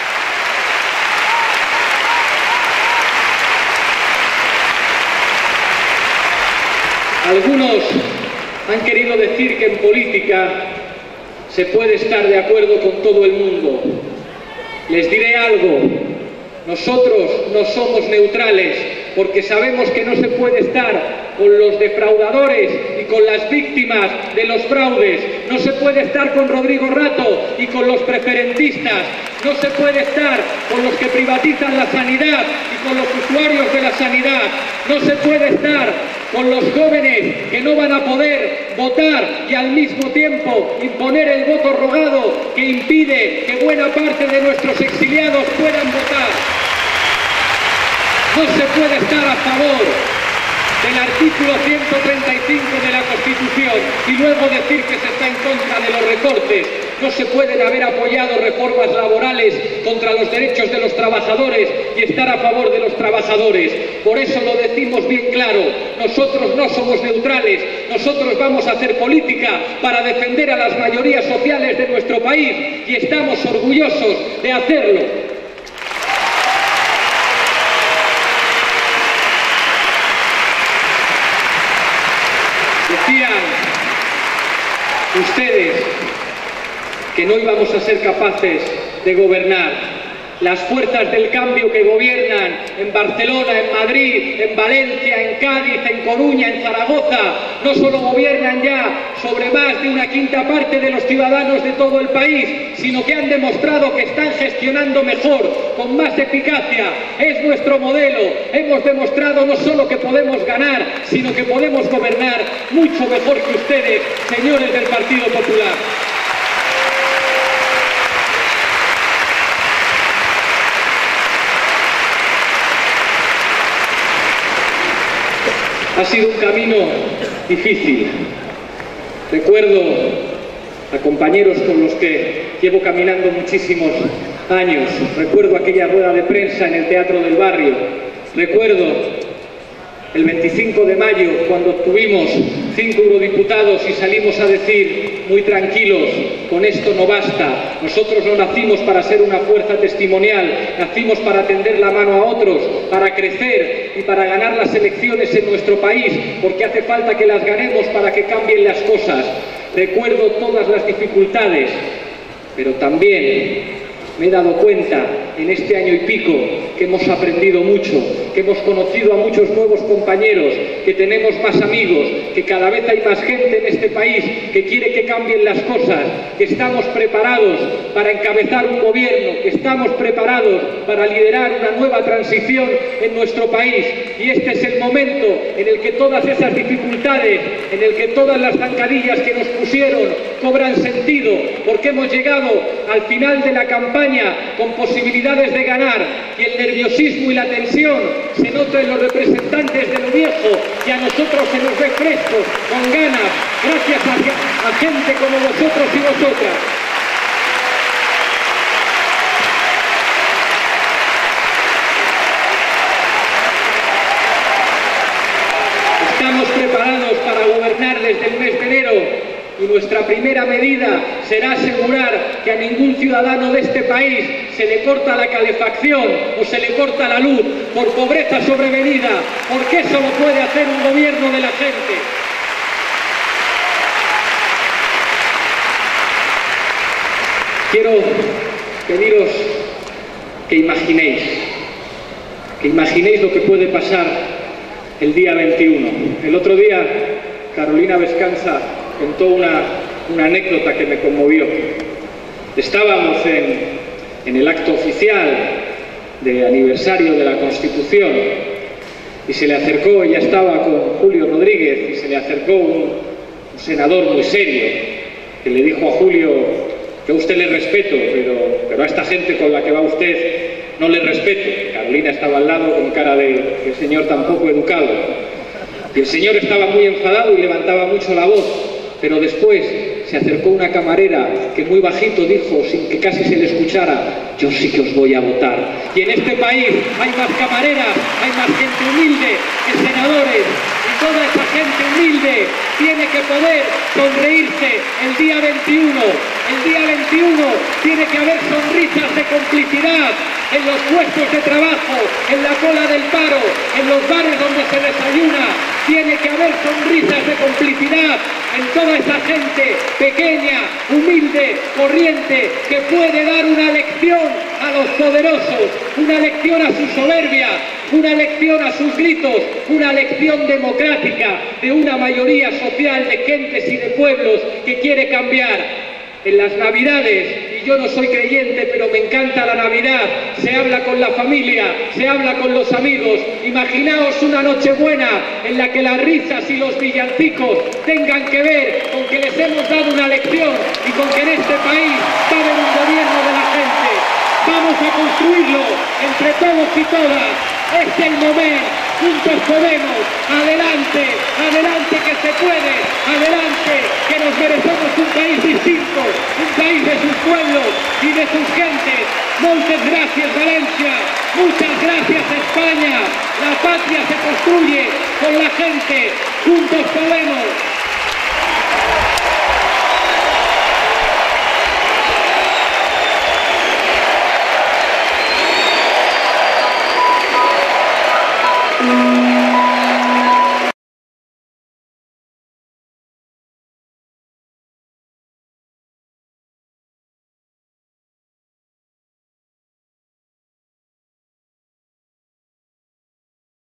Algunos han querido decir que en política se puede estar de acuerdo con todo el mundo. Les diré algo, nosotros no somos neutrales, porque sabemos que no se puede estar con los defraudadores y con las víctimas de los fraudes, no se puede estar con Rodrigo Rato y con los preferentistas, no se puede estar con los que privatizan la sanidad y con los usuarios de la sanidad, no se puede estar con los jóvenes que no van a poder votar y al mismo tiempo imponer el voto rogado que impide que buena parte de nuestros exiliados puedan votar. No se puede estar a favor del artículo 135 de la Constitución y luego decir que se está en contra de los recortes. No se pueden haber apoyado reformas laborales contra los derechos de los trabajadores y estar a favor de los trabajadores. Por eso lo decimos bien claro, nosotros no somos neutrales, nosotros vamos a hacer política para defender a las mayorías sociales de nuestro país y estamos orgullosos de hacerlo. Decían ustedes que no íbamos a ser capaces de gobernar. Las fuerzas del cambio que gobiernan en Barcelona, en Madrid, en Valencia, en Cádiz, en Coruña, en Zaragoza, no solo gobiernan ya sobre más de una quinta parte de los ciudadanos de todo el país, sino que han demostrado que están gestionando mejor, con más eficacia. Es nuestro modelo. Hemos demostrado no solo que podemos ganar, sino que podemos gobernar mucho mejor que ustedes, señores del Partido Popular. Ha sido un camino difícil. Recuerdo a compañeros con los que llevo caminando muchísimos años. Recuerdo aquella rueda de prensa en el Teatro del Barrio. Recuerdo el 25 de mayo, cuando obtuvimos 5 eurodiputados y salimos a decir muy tranquilos, con esto no basta, nosotros no nacimos para ser una fuerza testimonial, nacimos para tender la mano a otros, para crecer y para ganar las elecciones en nuestro país, porque hace falta que las ganemos para que cambien las cosas. Recuerdo todas las dificultades, pero también me he dado cuenta en este año y pico que hemos aprendido mucho, que hemos conocido a muchos nuevos compañeros, que tenemos más amigos, que cada vez hay más gente en este país que quiere que cambien las cosas, que estamos preparados para encabezar un gobierno, que estamos preparados para liderar una nueva transición en nuestro país. Y este es el momento en el que todas esas dificultades, en el que todas las zancadillas que nos pusieron cobran sentido, porque hemos llegado al final de la campaña con posibilidades de ganar, y el nerviosismo y la tensión se nota en los representantes de lo viejo, y a nosotros se nos ve frescos, con ganas, gracias a gente como vosotros y vosotras. Estamos preparados para gobernar desde el mes de enero. Y nuestra primera medida será asegurar que a ningún ciudadano de este país se le corta la calefacción o se le corta la luz por pobreza sobrevenida, porque eso lo puede hacer un gobierno de la gente. Quiero pediros que imaginéis lo que puede pasar el día 21. El otro día Carolina Vescanza contó una anécdota que me conmovió. Estábamos en el acto oficial de aniversario de la Constitución y se le acercó, ella estaba con Julio Rodríguez, y se le acercó un senador muy serio que le dijo a Julio: yo a usted le respeto, pero a esta gente con la que va usted no le respeto. Carolina estaba al lado con cara de señor tan poco educado. Y el señor estaba muy enfadado y levantaba mucho la voz. Pero después se acercó una camarera que muy bajito dijo, sin que casi se le escuchara: yo sí que os voy a votar. Y en este país hay más camareras, hay más gente humilde que senadores. Y toda esa gente humilde tiene que poder sonreírse el día 21. El día 21 tiene que haber sonrisas de complicidad en los puestos de trabajo, en la cola del paro, en los bares donde se desayuna. Tiene que haber sonrisas de complicidad en toda esa gente pequeña, humilde, corriente, que puede dar una lección a los poderosos, una lección a su soberbia, una lección a sus gritos, una lección democrática de una mayoría social de gentes y de pueblos que quiere cambiar. En las Navidades, y yo no soy creyente, pero me encanta la Navidad, se habla con la familia, se habla con los amigos. Imaginaos una Nochebuena en la que las risas y los villancicos tengan que ver con que les hemos dado una lección y con que en este país va a haber un gobierno de la gente. Vamos a construirlo entre todos y todas. Es el momento. Juntos podemos. Adelante, adelante que se puede. Adelante, que nos merecemos un país distinto, un país de sus pueblos y de sus gentes. Muchas gracias, Valencia. Muchas gracias, España. La patria se construye con la gente. Juntos podemos.